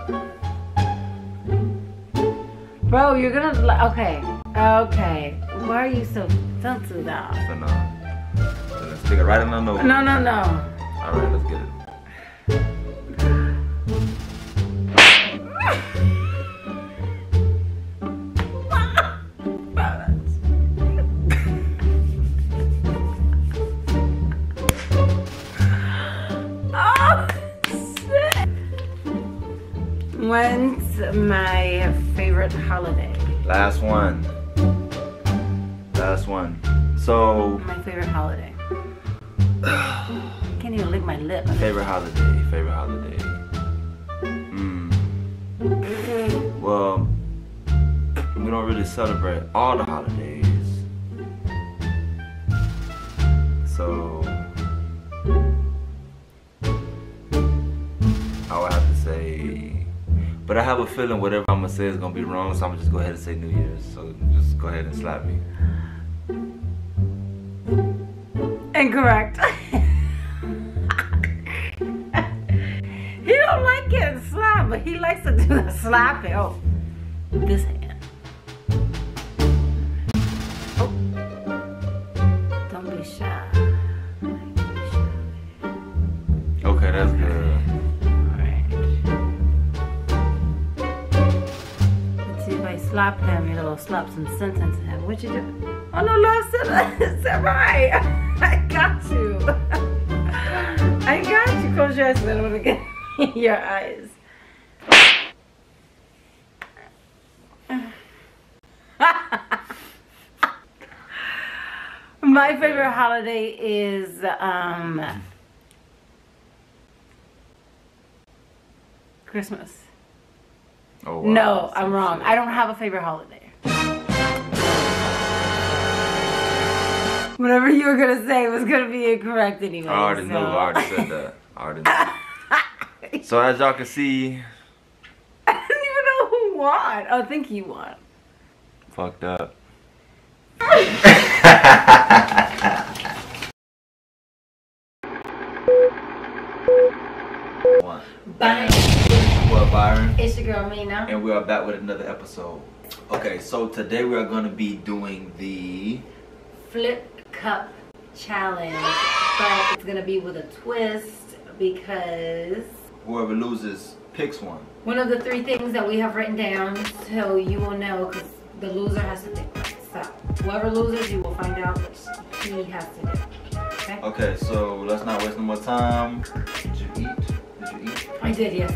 it. Bro, you're gonna... Okay. Okay. Why are you so... Don't do that. So no. So let's stick it right in the nose. No, no, no. All right, let's get it. Oh, shit. When's my favorite holiday? Last one. Last one. So, My favorite holiday. Can't even lick my lip. favorite holiday. Favorite holiday. Well, we don't really celebrate all the holidays. So, I would have to say, but I have a feeling whatever I'm gonna say is gonna be wrong, so I'm gonna just go ahead and say New Year's. So just go ahead and slap me. Incorrect. He don't like getting slapped, but he likes to do the slapping. Oh, this hand. Oh. Don't be shy. Don't be shy. Okay, that's good. Alright. Let's see if I slap him, it'll slap some sense into him. What you do? Oh no, love said right. I got you. I got you. Close your eyes, then I'm gonna get your eyes. My favorite holiday is Christmas. Oh, wow. No, I'm Some wrong. shit. I don't have a favorite holiday. Whatever you were gonna say was gonna be incorrect anyway. I already so. knew. I already said that. I already knew. So as y'all can see, I don't even know who won. Oh, I think he won. fucked up. Bye. Well, Byron, It's your girl Mina. and we are back with another episode. Okay, so today we are going to be doing the Flip cup challenge, but it's gonna be with a twist because whoever loses picks one. one of the three things that we have written down, so you will know because the loser has to pick one. So whoever loses, you will find out what he has to do. Okay? Okay, so let's not waste no more time. Did you eat? Did you eat? I did, yes.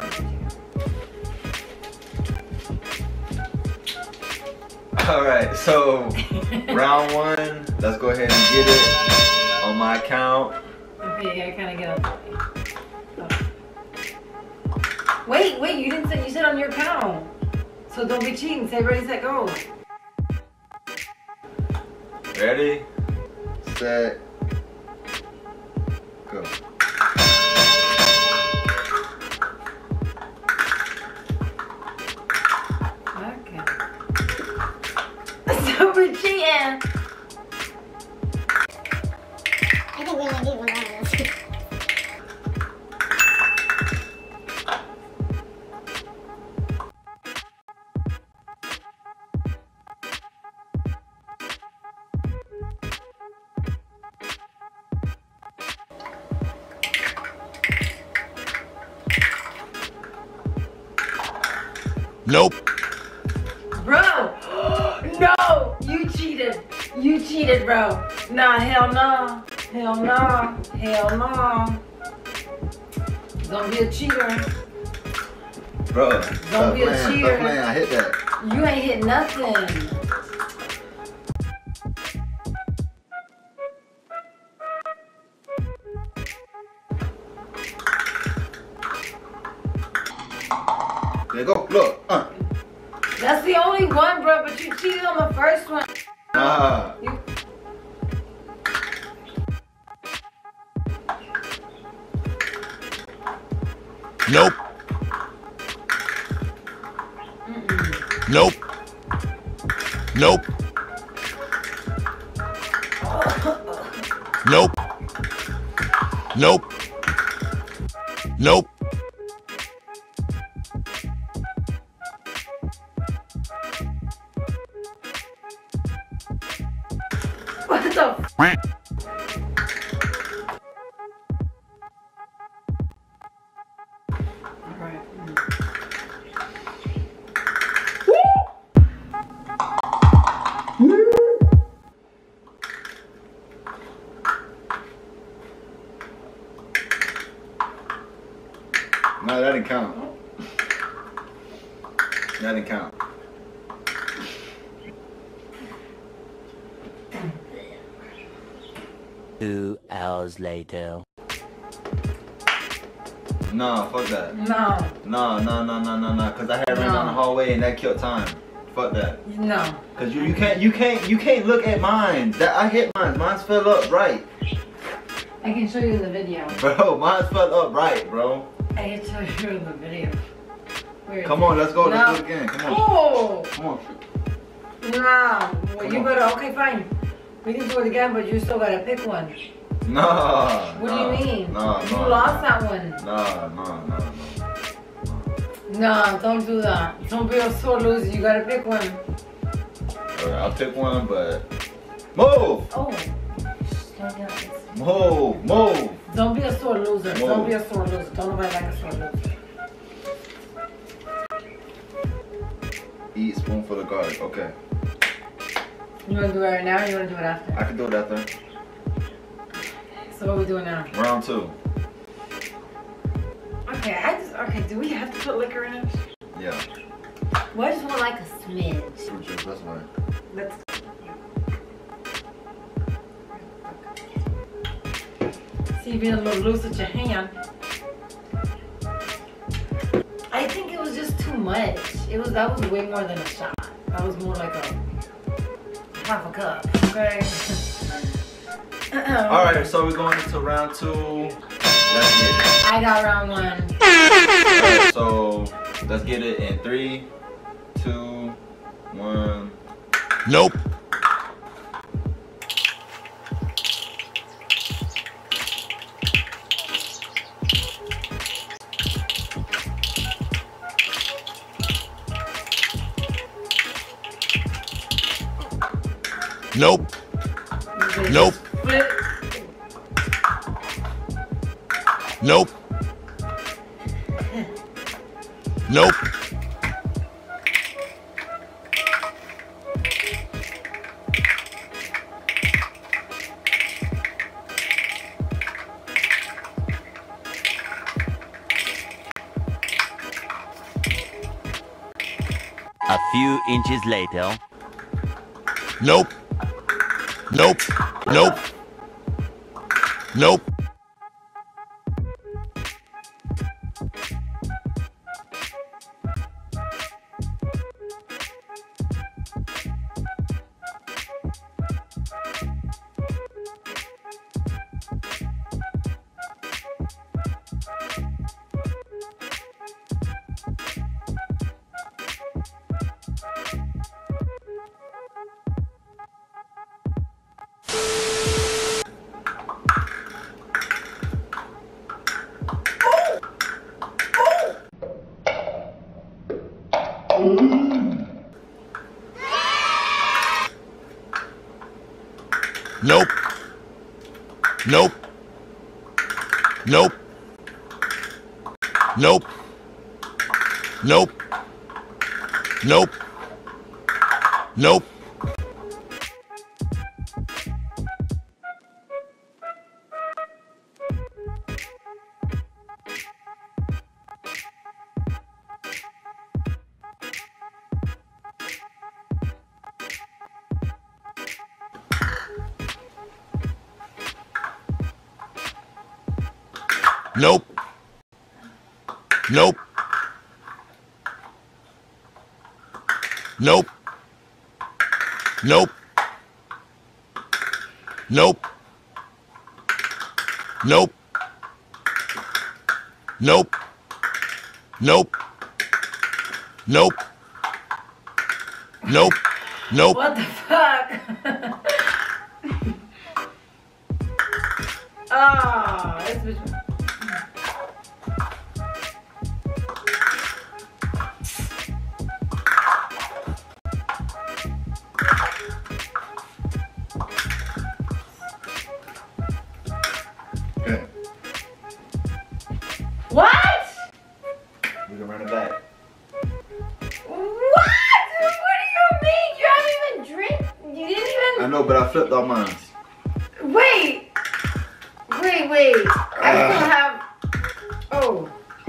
All right, so round one. Let's go ahead and get it on my account. Okay, you gotta kind of get up. Oh. Wait, you didn't say, you said on your count. So don't be cheating. Say ready, set, go. Ready? Set. Go. Okay. So we're cheating. I think we only need one round of this. Nope. Bro, no, you cheated. You cheated, bro. Nah, hell no. Hell no. Hell no. Don't be a cheater. Bro, Don't be a stop cheater. playing. I hit that. You ain't hit nothing. There you go. Look. That's the only one, bro, but you cheated on the first one. You... Nope. Nope. Nope. Nope. Nope. Nope. What the f? Alright. No, that didn't count. That didn't count. Two hours later. No, fuck that. No. No. Cause I had ran down the hallway and that killed time. Fuck that. No. Cause you can't look at mine. That I hit mine. Mine's fell up right. I can show you the video. Bro, mine's fell up right, bro. I can show you the video. Where Come on, let's go. No. Let's do it again. Come on. Oh! Come on. No. Well, Come you on. better. Okay, fine. We can do it again, but you still gotta pick one. No. What do you mean? No. You lost that one. No. No, don't do that. Don't be a sore loser. You gotta pick one. Alright, I'll pick one, but move. Oh. Move. Don't be a sore loser. Whoa. Don't be a sore loser. Don't nobody like a sore loser. Eat spoonful of garlic. Okay. You wanna do it right now or you wanna do it after? I can do it after. So what we doing now? Round 2. Okay, do we have to put liquor in it? Yeah. Well, I just want like a smidge. Fruit juice, that's fine. Let's. See you being a little loose with your hand. I think it was just too much. That was way more than a shot. That was more like a half a cup. Okay. Alright, so we're going into round 2. Let's get it. I got round 1. Alright, so let's get it in 3, 2, 1. Nope. Nope. Nope. Flip. Nope. Nope. A few inches later. Nope. Nope. Nope. Nope. Nope. Nope. Nope. Nope. Nope. Nope. Nope. Nope. Nope. Nope. Nope. Nope. Nope. Nope. Nope. Nope. Nope. Nope. What the fuck? Oh, this bitch. Okay. What? We can run it back. What? What do you mean? You haven't even drink? You didn't I even. know, but I flipped all mine. Wait. Wait. I still have. Oh.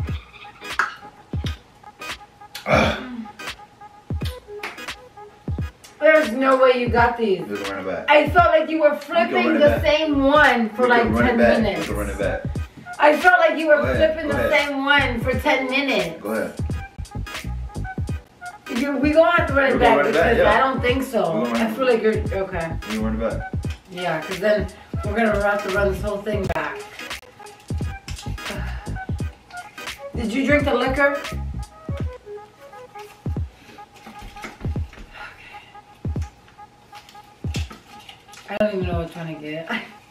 There's no way you got these. We can run it back. I felt like you were run flipping it the back. same one for We like can run 10 it back. minutes. We can run it back. I felt like you were Go ahead, flipping go the ahead. same one for 10 minutes. Go ahead. We gonna have to run it We're back gonna run it back, because yeah. I don't think so. We're gonna run I it feel like you're okay. We can run it back. Yeah, because then we're gonna have to run this whole thing back. Did you drink the liquor? I don't even know what I'm trying to get.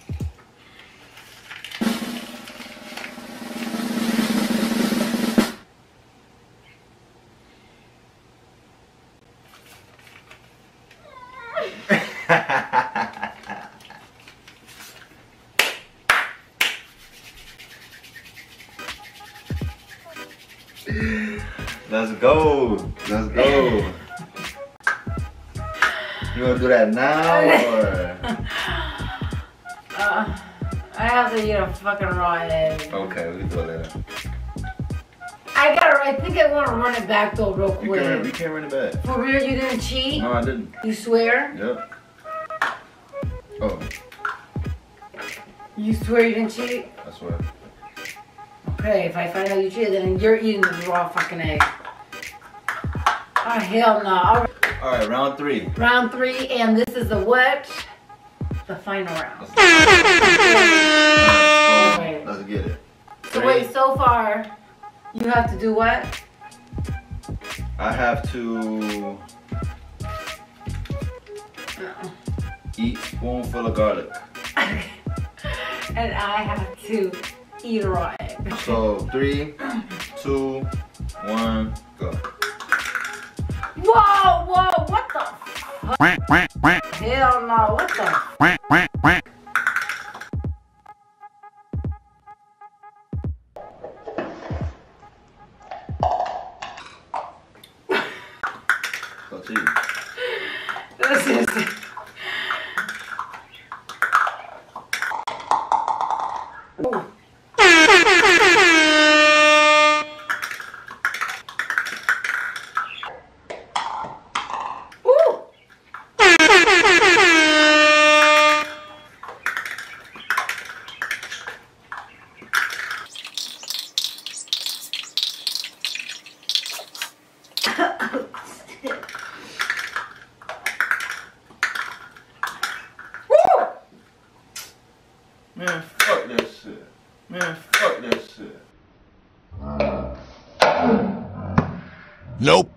Let's go. Let's go. You wanna do that now or? I have to eat a fucking raw egg. Okay, we can do it later. I think I want to run it back though real You quick. can't run it back. For real, you didn't cheat? No, I didn't. You swear? Yep. Oh, You swear you didn't cheat? I swear. Okay, if I find out you cheated, then you're eating the raw fucking egg. Oh, hell no. All right, round 3. Round 3, and this is the what? The final round. Let's get it. So wait, so far, you have to do what? I have to eat spoonful of garlic. And I have to eat a raw egg. So 3, 2, 1, go. Whoa, what the fuck? Hell no, what the? So cheese. This is... Ooh. Ooh. Man, fuck that shit. Man, fuck that shit. Nope.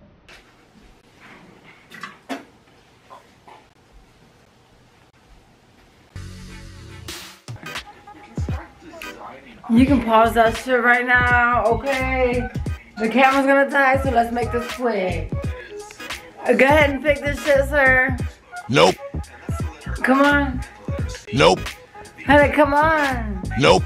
You can pause that shit right now, okay? The camera's gonna die, so let's make this quick. Go ahead and pick this shit, sir. Nope. Come on. Nope. Honey, come on. Nope.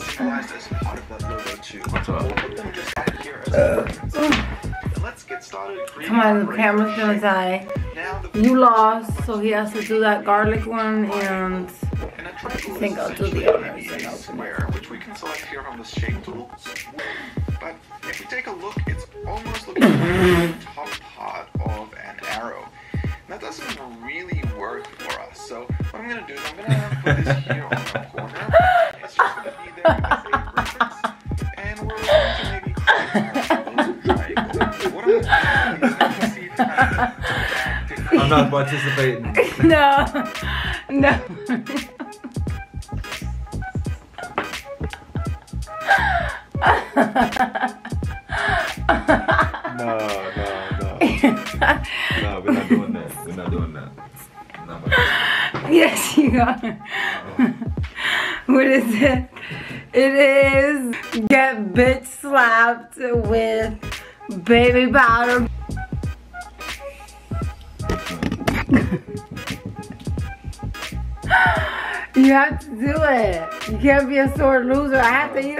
What's up? Let's get started. Come on, the camera's gonna die. You lost, so he has to do that garlic one, and I think I'll do the others and open it. Which we can select here from the shape tool. But if we take a look, it's almost looking like the top part of an arrow. That doesn't really work for us. So what I'm going to do is I'm going to put this here on the corner. It's just going to be there as a reference. And we're going to maybe create our triangle. What I'm going to do is I'm going to see if I I'm not participating. No. No, we're not doing that. We're not doing that. Yes, you are. What is it? It is get bitch slapped with baby powder. You have to do it. You can't be a sore loser. I have to eat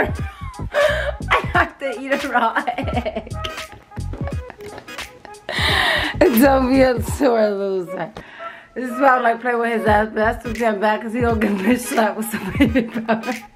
a raw egg. Don't be a sore loser. This is why I like play with his ass, but that's too damn bad because he don't get bitch slapped with some baby powder.